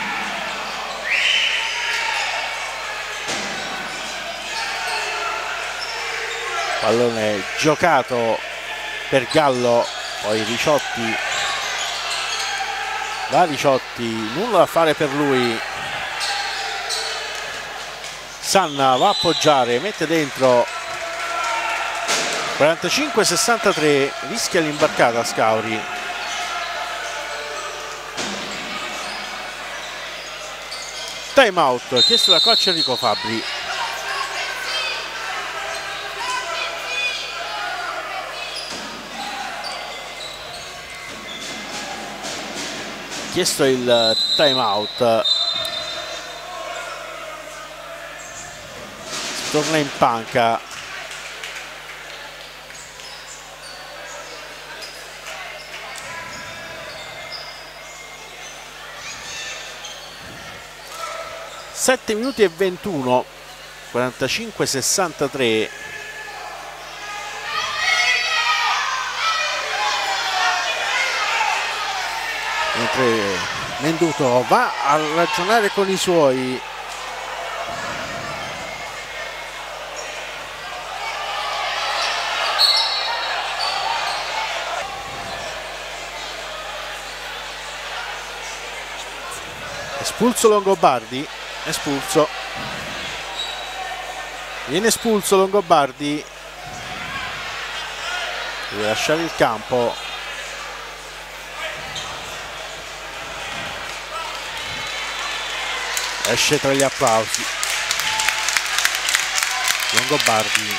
Pallone giocato per Gallo, poi Riciotti, va Riciotti, nulla da fare per lui. Sanna va a appoggiare, mette dentro. quarantacinque sessantatré, rischia l'imbarcata Scauri. Time out chiesto da coach Enrico Fabbri. Chiesto il time out, si torna in panca. sette minuti e ventuno, quarantacinque sessantatré. Mentre Menduto va a ragionare con i suoi. Espulso Longobardi, espulso. Viene espulso Longobardi, deve lasciare il campo. Esce tra gli applausi Longobardi.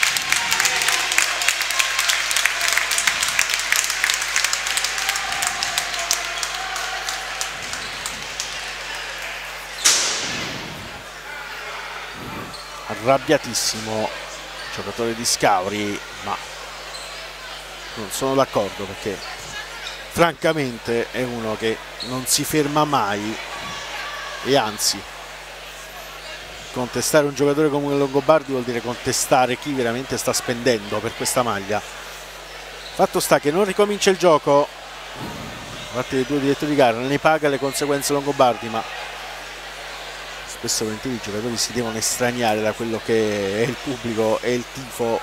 Arrabbiatissimo il giocatore di Scauri, ma non sono d'accordo perché francamente è uno che non si ferma mai e anzi contestare un giocatore come Longobardi vuol dire contestare chi veramente sta spendendo per questa maglia. Fatto sta che non ricomincia il gioco da parte dei due direttori di gara, ne paga le conseguenze Longobardi, ma spesso e volentieri i giocatori si devono estraniare da quello che è il pubblico e il tifo.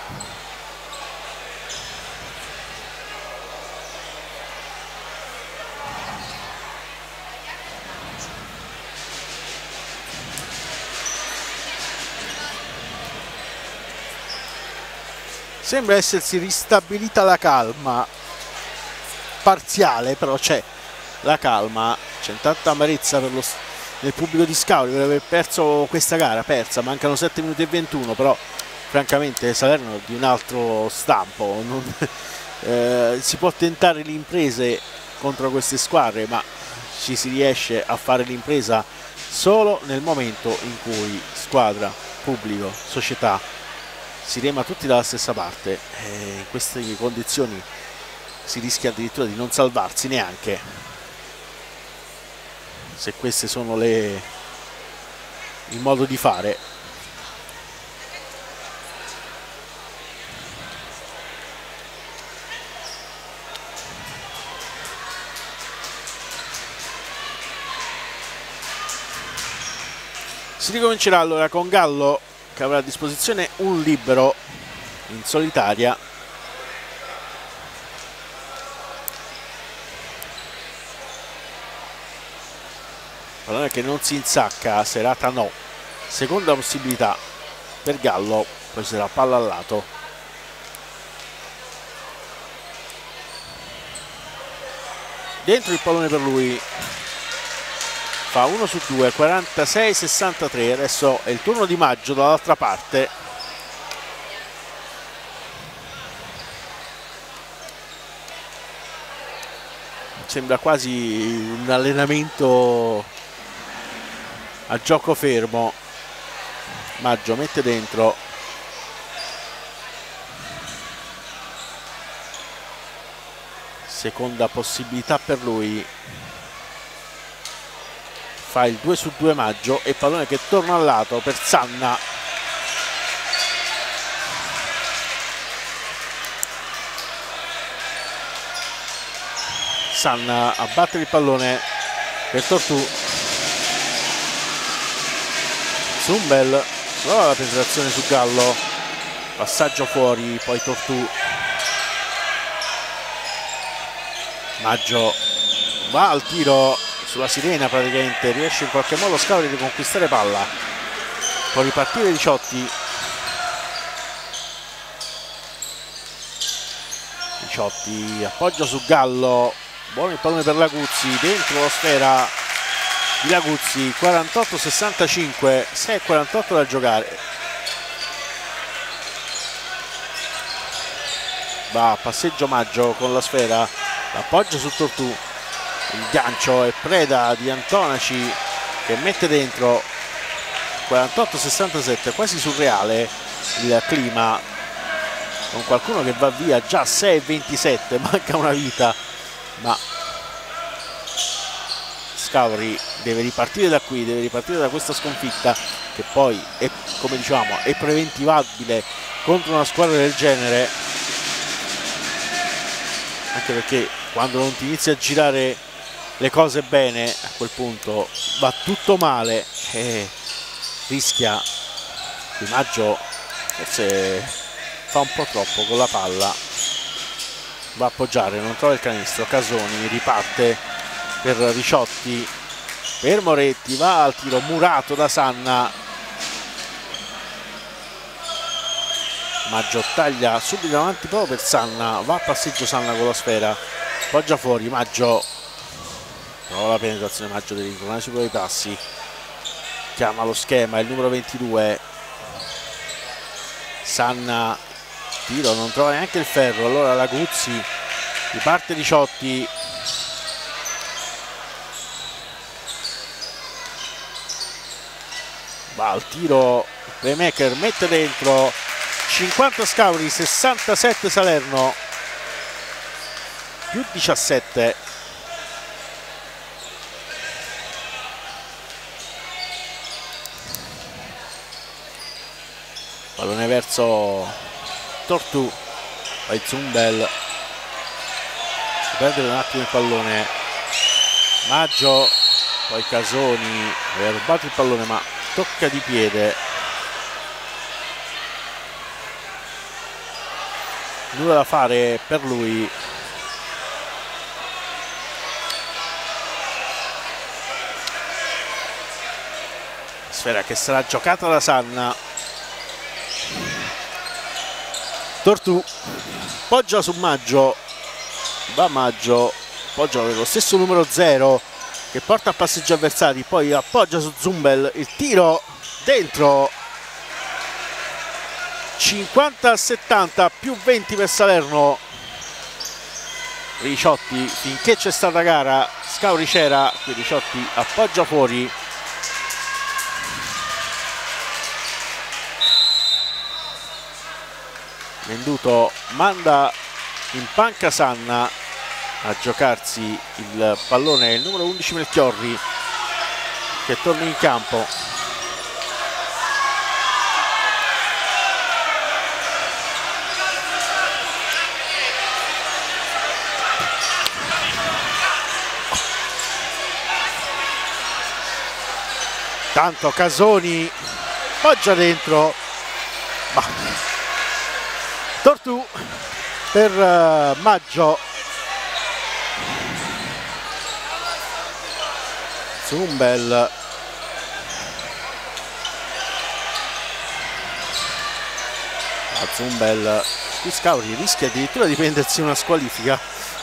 Sembra essersi ristabilita la calma parziale, però c'è la calma, c'è tanta amarezza per lo, nel pubblico di Scauri per aver perso questa gara, persa, mancano sette minuti e ventuno, però francamente Salerno è di un altro stampo, non, eh, si può tentare le imprese contro queste squadre, ma ci si riesce a fare l'impresa solo nel momento in cui squadra, pubblico, società si rema tutti dalla stessa parte, e in queste condizioni si rischia addirittura di non salvarsi neanche, se queste sono le il modo di fare. Si ricomincerà allora con Gallo che avrà a disposizione un libero in solitaria. Pallone che non si insacca, serata no, seconda possibilità per Gallo, poi sarà palla al lato. Dentro il pallone per lui, fa uno su due, quarantasei sessantatré. Adesso è il turno di Maggio dall'altra parte. Sembra quasi un allenamento a gioco fermo. Maggio mette dentro, seconda possibilità per lui, fa il due su due Maggio e pallone che torna al lato per Sanna. Sanna a battere il pallone per Tortù. Zumbel prova la penetrazione su Gallo, passaggio fuori, poi Tortù. Maggio va al tiro sulla sirena, praticamente riesce in qualche modo Scauri a riconquistare palla, può ripartire Riciotti. Riciotti appoggia su Gallo, buono il pallone per Laguzzi, dentro la sfera di Laguzzi. Quarantotto sessantacinque, sei e quarantotto da giocare. Va a passeggio Maggio con la sfera, appoggia su Tortù, il gancio è preda di Antonaci che mette dentro. Quarantotto sessantasette, quasi surreale il clima, con qualcuno che va via già sei e ventisette, manca una vita, ma Scauri deve ripartire da qui, deve ripartire da questa sconfitta che poi è, come dicevamo, è preventivabile contro una squadra del genere, anche perché quando non ti inizi a girare le cose bene, a quel punto va tutto male e rischia. Di Maggio forse fa un po' troppo con la palla, va a appoggiare, non trova il canestro. Casoni riparte per Riciotti, per Moretti, va al tiro murato da Sanna. Maggio taglia subito avanti proprio per Sanna, va a passeggio Sanna con la sfera, appoggia fuori. Maggio prova la penetrazione, Maggio deve ritornare sui propri passi, chiama lo schema il numero ventidue. Sanna, tiro, non trova neanche il ferro, allora Laguzzi, riparte Riciotti, va al tiro, playmaker mette dentro. Cinquanta Scauri, sessantasette Salerno, più diciassette. Pallone verso Tortù, poi Zumbel, si perde un attimo il pallone. Maggio, poi Casoni, aveva rubato il pallone ma tocca di piede. Nulla da fare per lui. Sfera che sarà giocata da Sanna. Tortù poggia su Maggio, va Maggio, poggia lo stesso numero zero che porta a passeggio avversari, poi appoggia su Zumbel, il tiro dentro. Cinquanta a settanta, più venti per Salerno. Riciotti, finché c'è stata gara Scauri c'era, qui Riciotti appoggia fuori. Venduto manda in panca Sanna a giocarsi il pallone, il numero undici Melchiorri che torna in campo. Tanto Casoni poggia dentro, bah. Tortù per uh, Maggio. Zumbel, ah, Zumbel, qui Scauri rischia addirittura di prendersi una squalifica.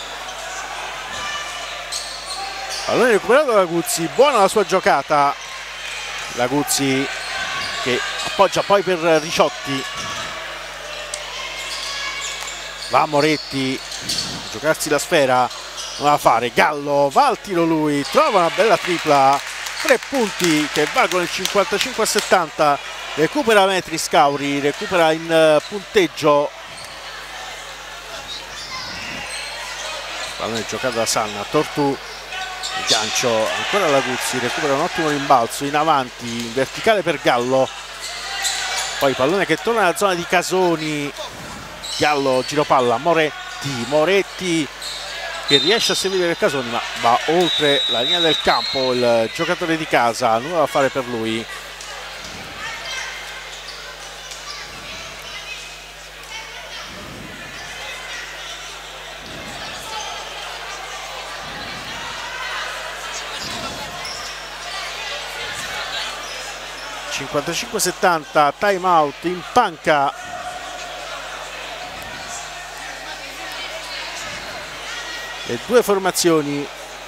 Allora recuperato Laguzzi, buona la sua giocata. Laguzzi che appoggia poi per Riciotti, va Moretti a giocarsi la sfera, non va a fare. Gallo va al tiro lui, trova una bella tripla tre punti che valgono il cinquantacinque a settanta. Recupera metri Scauri, recupera in uh, punteggio. Pallone giocato da Sanna, Tortù, il gancio ancora Laguzzi, recupera un ottimo rimbalzo in avanti, in verticale per Gallo. Poi pallone che torna nella zona di Casoni, Gallo, giro palla, Moretti, Moretti che riesce a seguire Casoni ma va oltre la linea del campo il giocatore di casa, nulla da fare per lui. cinquantacinque a settanta, time out in panca le due formazioni.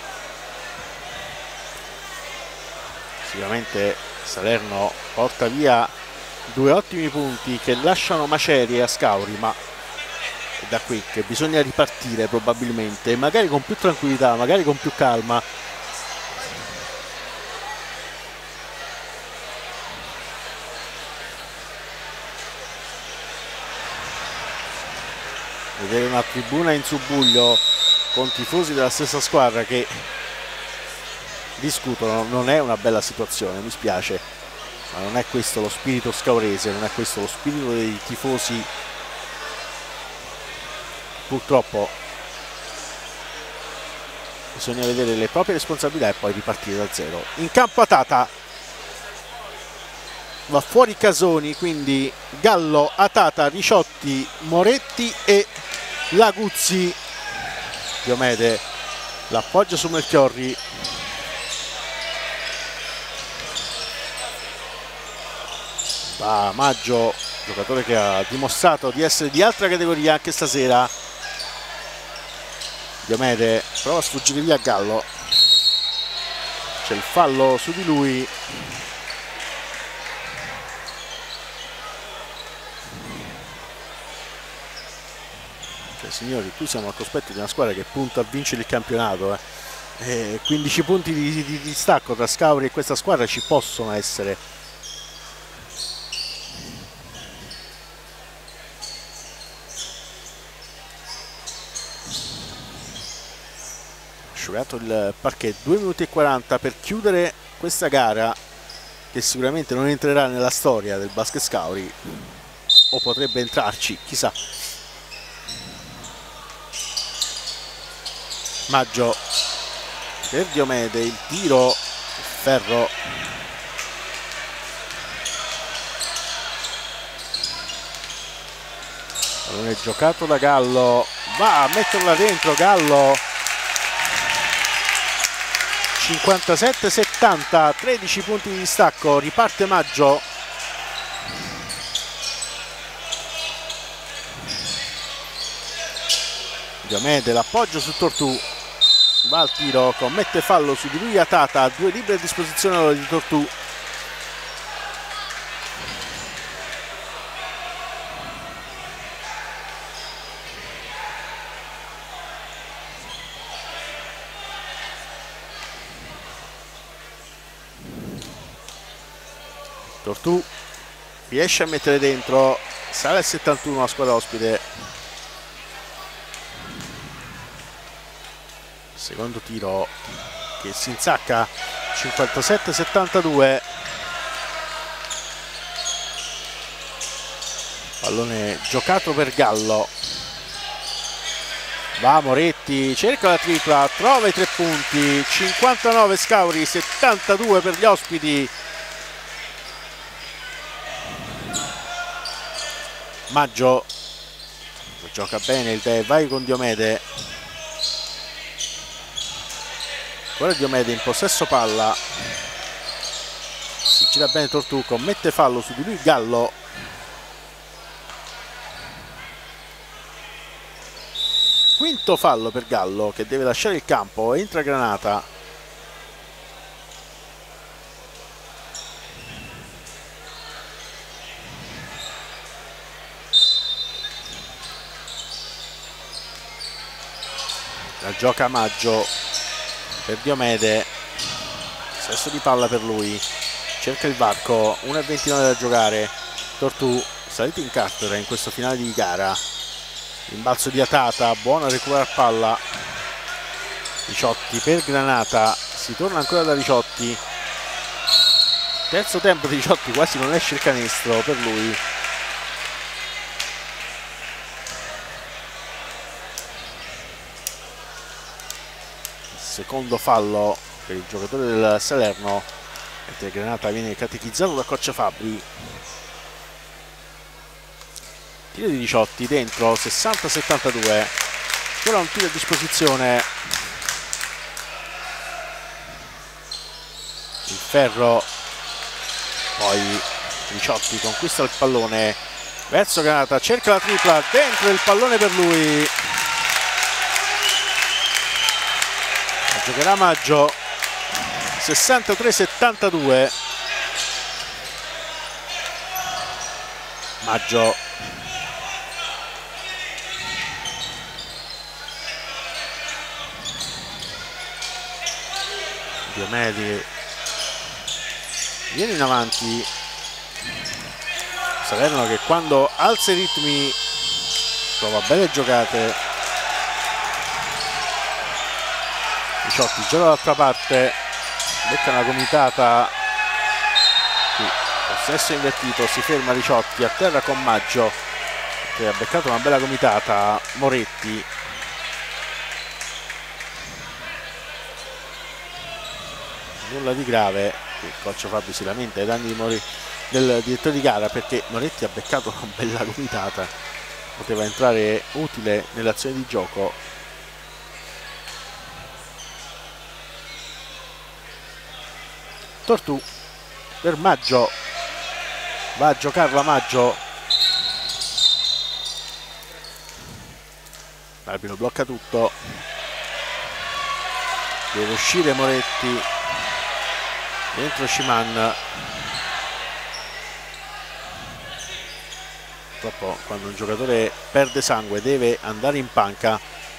Sicuramente Salerno porta via due ottimi punti che lasciano macerie a Scauri, ma è da qui che bisogna ripartire probabilmente, magari con più tranquillità, magari con più calma. Vedere una tribuna in subbuglio con tifosi della stessa squadra che discutono non è una bella situazione, mi spiace, ma non è questo lo spirito scaurese, non è questo lo spirito dei tifosi. Purtroppo bisogna vedere le proprie responsabilità e poi ripartire da zero. In campo Atata, va fuori Casoni, quindi Gallo, Atata, Riciotti, Moretti e Laguzzi. Diomede l'appoggia su Melchiorri, va Maggio, giocatore che ha dimostrato di essere di altra categoria anche stasera. Diomede prova a sfuggire via Gallo, c'è il fallo su di lui. Signori, qui siamo al cospetto di una squadra che punta a vincere il campionato, eh. E quindici punti di, di, di distacco tra Scauri e questa squadra ci possono essere. Asciugato il parquet, due minuti e quaranta per chiudere questa gara che sicuramente non entrerà nella storia del basket Scauri, o potrebbe entrarci, chissà. Maggio per Diomede, il tiro, ferro. Pallone giocato da Gallo, va a metterla dentro Gallo. cinquantasette a settanta, tredici punti di distacco, riparte Maggio. Diomede, l'appoggio su Tortù, va al tiro, commette fallo su di lui Atata, due libere a disposizione di Tortù. Tortù riesce a mettere dentro, sale al settantuno la squadra ospite. Secondo tiro che si insacca, cinquantasette a settantadue. Pallone giocato per Gallo, va Moretti, cerca la tripla, trova i tre punti. Cinquantanove Scauri, settantadue per gli ospiti. Maggio gioca bene il te, vai con Diomede. Ora Diomede in possesso palla, si gira bene Tortù, commette fallo su di lui Gallo. Quinto fallo per Gallo che deve lasciare il campo, entra Granata. La gioca Maggio per Diomede, possesso di palla per lui, cerca il varco, uno e ventinove da giocare. Tortù salito in cattedra in questo finale di gara. Rimbalzo di Atata, buona recupera palla. Riciotti per Granata, si torna ancora da Riciotti. Terzo tempo di Riciotti, quasi non esce il canestro per lui. Secondo fallo per il giocatore del Salerno, mentre Granata viene catechizzato da coach Fabbri. Tiro di Riciotti dentro, sessanta settantadue. Ora un tiro a disposizione. Il ferro, poi Riciotti conquista il pallone verso Granata, cerca la tripla, dentro il pallone per lui. Giocherà Maggio, sessantatré settantadue. Maggio Diomedi viene in avanti. Salerno che quando alza i ritmi trova belle giocate. Riciotti gioca dall'altra parte, becca una gomitata, qui possesso invertito, si ferma Riciotti a terra con Maggio che ha beccato una bella gomitata. Moretti, nulla di grave, il coach Fabri si lamenta ai danni di del direttore di gara perché Moretti ha beccato una bella gomitata, poteva entrare utile nell'azione di gioco. Tortù per Maggio, va a giocarla Maggio, l'arbitro blocca tutto, deve uscire Moretti, dentro Sciman. Purtroppo quando un giocatore perde sangue deve andare in panca.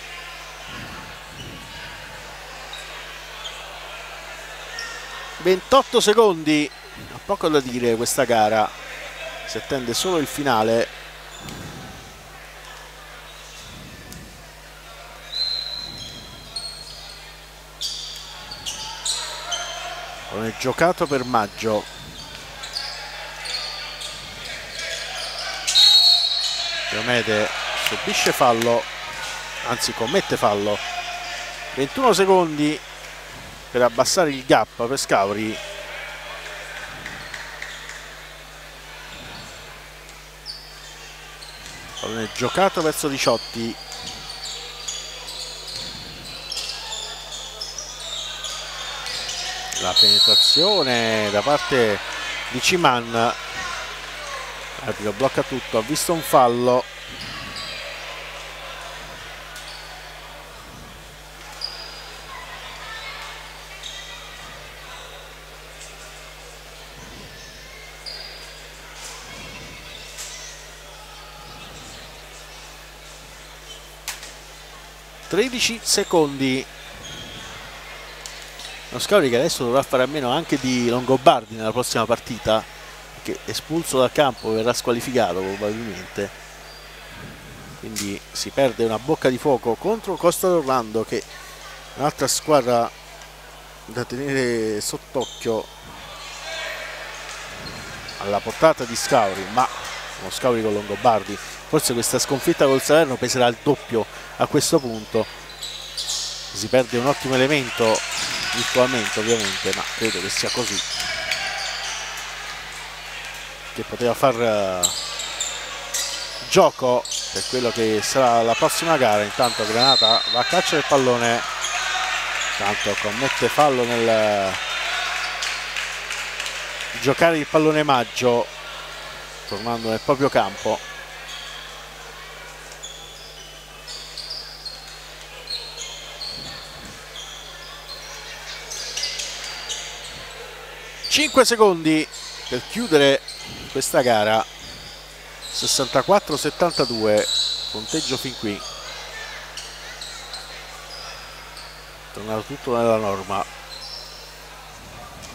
ventotto secondi, ha poco da dire questa gara, si attende solo il finale. Non è giocato per Maggio. Diomede subisce fallo, anzi commette fallo. ventuno secondi per abbassare il gap per Scauri. Pallone giocato verso Riciotti. La penetrazione da parte di Ciman. L'arbitro blocca tutto, ha visto un fallo. tredici secondi. Lo Scauri che adesso dovrà fare a meno anche di Longobardi nella prossima partita, che espulso dal campo verrà squalificato probabilmente, quindi si perde una bocca di fuoco contro Costa d'Orlando, che è un'altra squadra da tenere sott'occhio, alla portata di Scauri, ma uno Scauri con Longobardi. Forse questa sconfitta col Salerno peserà il doppio a questo punto. Si perde un ottimo elemento virtualmente, ovviamente, ma credo che sia così, che poteva far uh, gioco per quello che sarà la prossima gara. Intanto Granata va a caccia del pallone, intanto commette fallo nel uh, giocare il pallone Maggio, tornando nel proprio campo. cinque secondi per chiudere questa gara. Sessantaquattro settantadue punteggio fin qui, tornato tutto nella norma.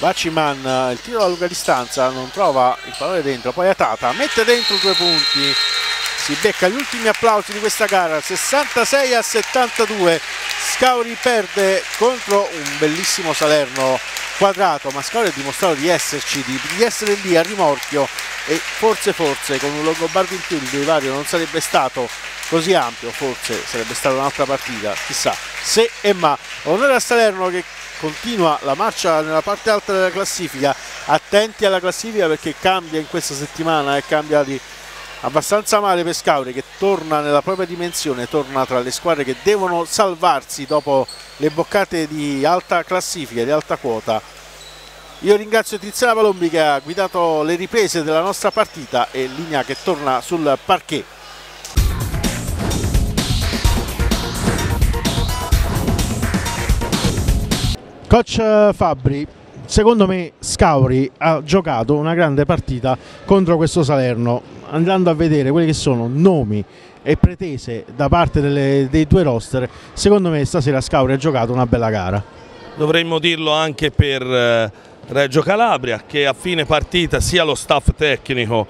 Vaciman, il tiro da lunga distanza, non trova il pallone dentro, poi Atata mette dentro due punti, si becca gli ultimi applausi di questa gara, sessantasei a settantadue. Scauri perde contro un bellissimo Salerno quadrato, ma Scauri ha dimostrato di esserci, di, di essere lì a rimorchio, e forse forse con un Longobardi in più il divario non sarebbe stato così ampio, forse sarebbe stata un'altra partita, chissà se e ma. Onore a Salerno che continua la marcia nella parte alta della classifica, attenti alla classifica perché cambia in questa settimana e cambia di abbastanza male per Scauri, che torna nella propria dimensione, torna tra le squadre che devono salvarsi dopo le boccate di alta classifica, di alta quota. Io ringrazio Tiziana Palombi che ha guidato le riprese della nostra partita e Ligna che torna sul parquet. Coach Fabbri, secondo me Scauri ha giocato una grande partita contro questo Salerno. Andando a vedere quelli che sono nomi e pretese da parte delle, dei due roster, secondo me stasera Scauri ha giocato una bella gara. Dovremmo dirlo anche per eh, Reggio Calabria, che a fine partita sia lo staff tecnico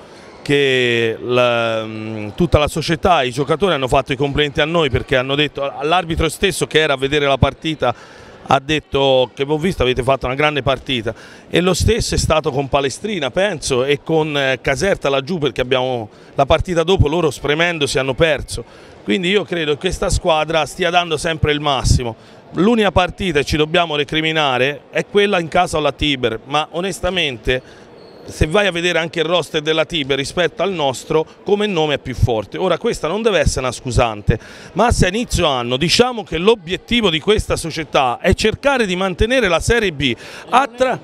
che la, mh, tutta la società, i giocatori hanno fatto i complimenti a noi, perché hanno detto all'arbitro stesso che era a vedere la partita, ha detto che ho visto avete fatto una grande partita, e lo stesso è stato con Palestrina penso e con eh, Caserta laggiù, perché abbiamo la partita dopo loro spremendosi hanno perso, quindi io credo che questa squadra stia dando sempre il massimo. L'unica partita che ci dobbiamo recriminare è quella in casa alla Tiber, ma onestamente se vai a vedere anche il roster della Tiber rispetto al nostro, come nome è più forte. Ora questa non deve essere una scusante, ma se a inizio anno diciamo che l'obiettivo di questa società è cercare di mantenere la Serie B, attra...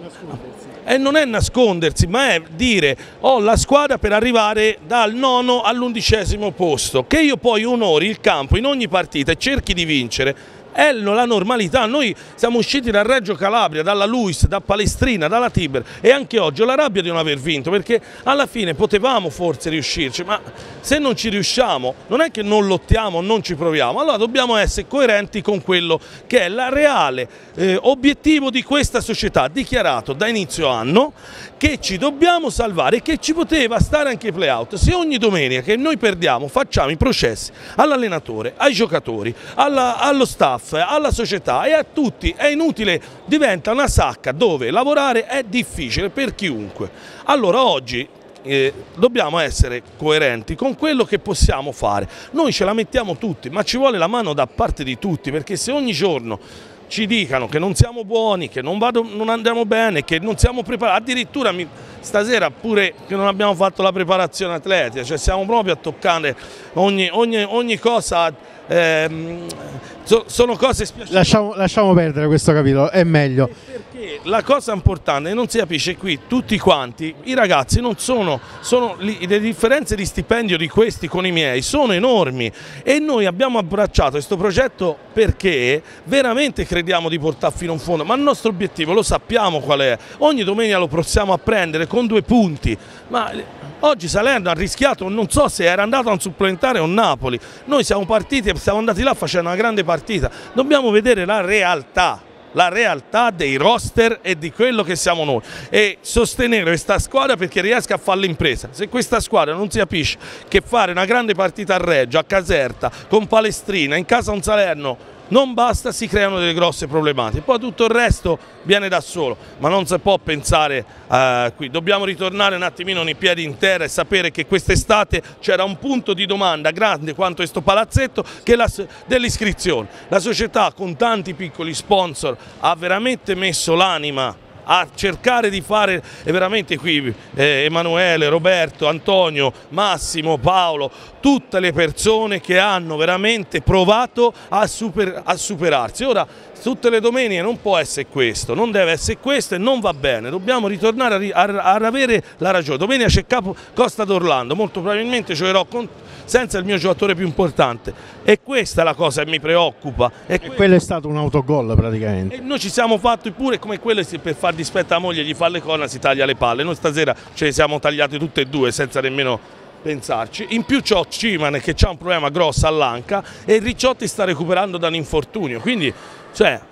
e non è nascondersi, ma è dire ho la squadra per arrivare dal nono all'undicesimo posto, che io poi onori il campo in ogni partita e cerchi di vincere. È la normalità. Noi siamo usciti da Reggio Calabria, dalla Luis, da Palestrina, dalla Tiber, e anche oggi ho la rabbia di non aver vinto, perché alla fine potevamo forse riuscirci, ma se non ci riusciamo non è che non lottiamo, non ci proviamo, allora dobbiamo essere coerenti con quello che è il reale eh, obiettivo di questa società, dichiarato da inizio anno, che ci dobbiamo salvare e che ci poteva stare anche i play-out. Se ogni domenica che noi perdiamo facciamo i processi all'allenatore, ai giocatori, alla, allo staff, alla società e a tutti, è inutile, diventa una sacca dove lavorare è difficile per chiunque. Allora oggi eh, dobbiamo essere coerenti con quello che possiamo fare. Noi ce la mettiamo tutti, ma ci vuole la mano da parte di tutti, perché se ogni giorno ci dicano che non siamo buoni, che non, vado, non andiamo bene, che non siamo preparati, addirittura mi, stasera pure che non abbiamo fatto la preparazione atletica, cioè siamo proprio a toccare ogni, ogni, ogni cosa, ehm, so, sono cose spiacevoli. Lasciamo, lasciamo perdere questo capitolo, è meglio. Perché la cosa importante, non si capisce qui, tutti quanti, i ragazzi non sono, sono le differenze di stipendio di questi con i miei sono enormi, e noi abbiamo abbracciato questo progetto perché veramente crediamo di portare fino in fondo, ma il nostro obiettivo lo sappiamo qual è, ogni domenica lo possiamo apprendere con due punti, ma oggi Salerno ha rischiato, non so se era andato a un supplementare o Napoli, noi siamo partiti e siamo andati là facendo una grande partita, dobbiamo vedere la realtà. La realtà dei roster e di quello che siamo noi, e sostenere questa squadra perché riesca a fare l'impresa. Se questa squadra non si capisce che fare una grande partita a Reggio, a Caserta, con Palestrina, in casa a un Salerno non basta, si creano delle grosse problematiche, poi tutto il resto viene da solo, ma non si può pensare uh, qui, dobbiamo ritornare un attimino nei piedi in terra e sapere che quest'estate c'era un punto di domanda grande quanto questo palazzetto, che è dell'iscrizione. La società con tanti piccoli sponsor ha veramente messo l'anima a cercare di fare, e veramente qui eh, Emanuele, Roberto, Antonio, Massimo, Paolo, tutte le persone che hanno veramente provato a, super, a superarsi. Ora tutte le domeniche non può essere questo, non deve essere questo e non va bene, dobbiamo ritornare a, a, a avere la ragione. Domenica c'è Capo Costa d'Orlando, molto probabilmente giocherò con, senza il mio giocatore più importante, e questa è la cosa che mi preoccupa. E, e quello è stato un autogol praticamente. E noi ci siamo fatti pure come quello, per far dispetto alla moglie, gli fa le corna, si taglia le palle. Noi stasera ce le siamo tagliate tutte e due senza nemmeno pensarci. In più c'ho Cimane che ha un problema grosso all'anca e Ricciotti sta recuperando da un infortunio, quindi cioè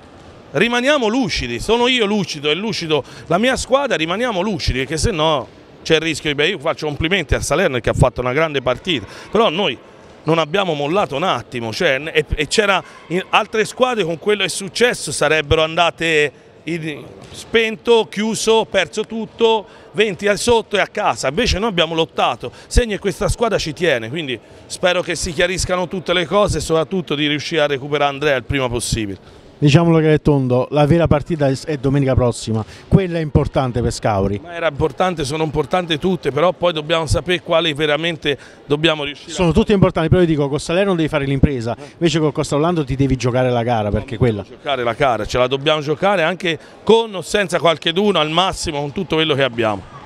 rimaniamo lucidi, sono io lucido e lucido la mia squadra, rimaniamo lucidi perché se no c'è il rischio. Beh, io faccio complimenti a Salerno che ha fatto una grande partita, però noi non abbiamo mollato un attimo, cioè, e, e c'era altre squadre con quello che è successo sarebbero andate in, spento, chiuso, perso tutto, venti al sotto e a casa, invece noi abbiamo lottato, segno che questa squadra ci tiene, quindi spero che si chiariscano tutte le cose e soprattutto di riuscire a recuperare Andrea il prima possibile. Diciamolo che è tondo, la vera partita è domenica prossima, quella è importante per Scauri. Ma era importante, sono importanti tutte, però poi dobbiamo sapere quali veramente dobbiamo riuscire sono a... tutte importanti, però io dico con Salerno devi fare l'impresa, invece con Costa Orlando ti devi giocare la gara, perché no, quella... giocare la gara, ce la dobbiamo giocare anche con o senza qualcheduno, al massimo con tutto quello che abbiamo.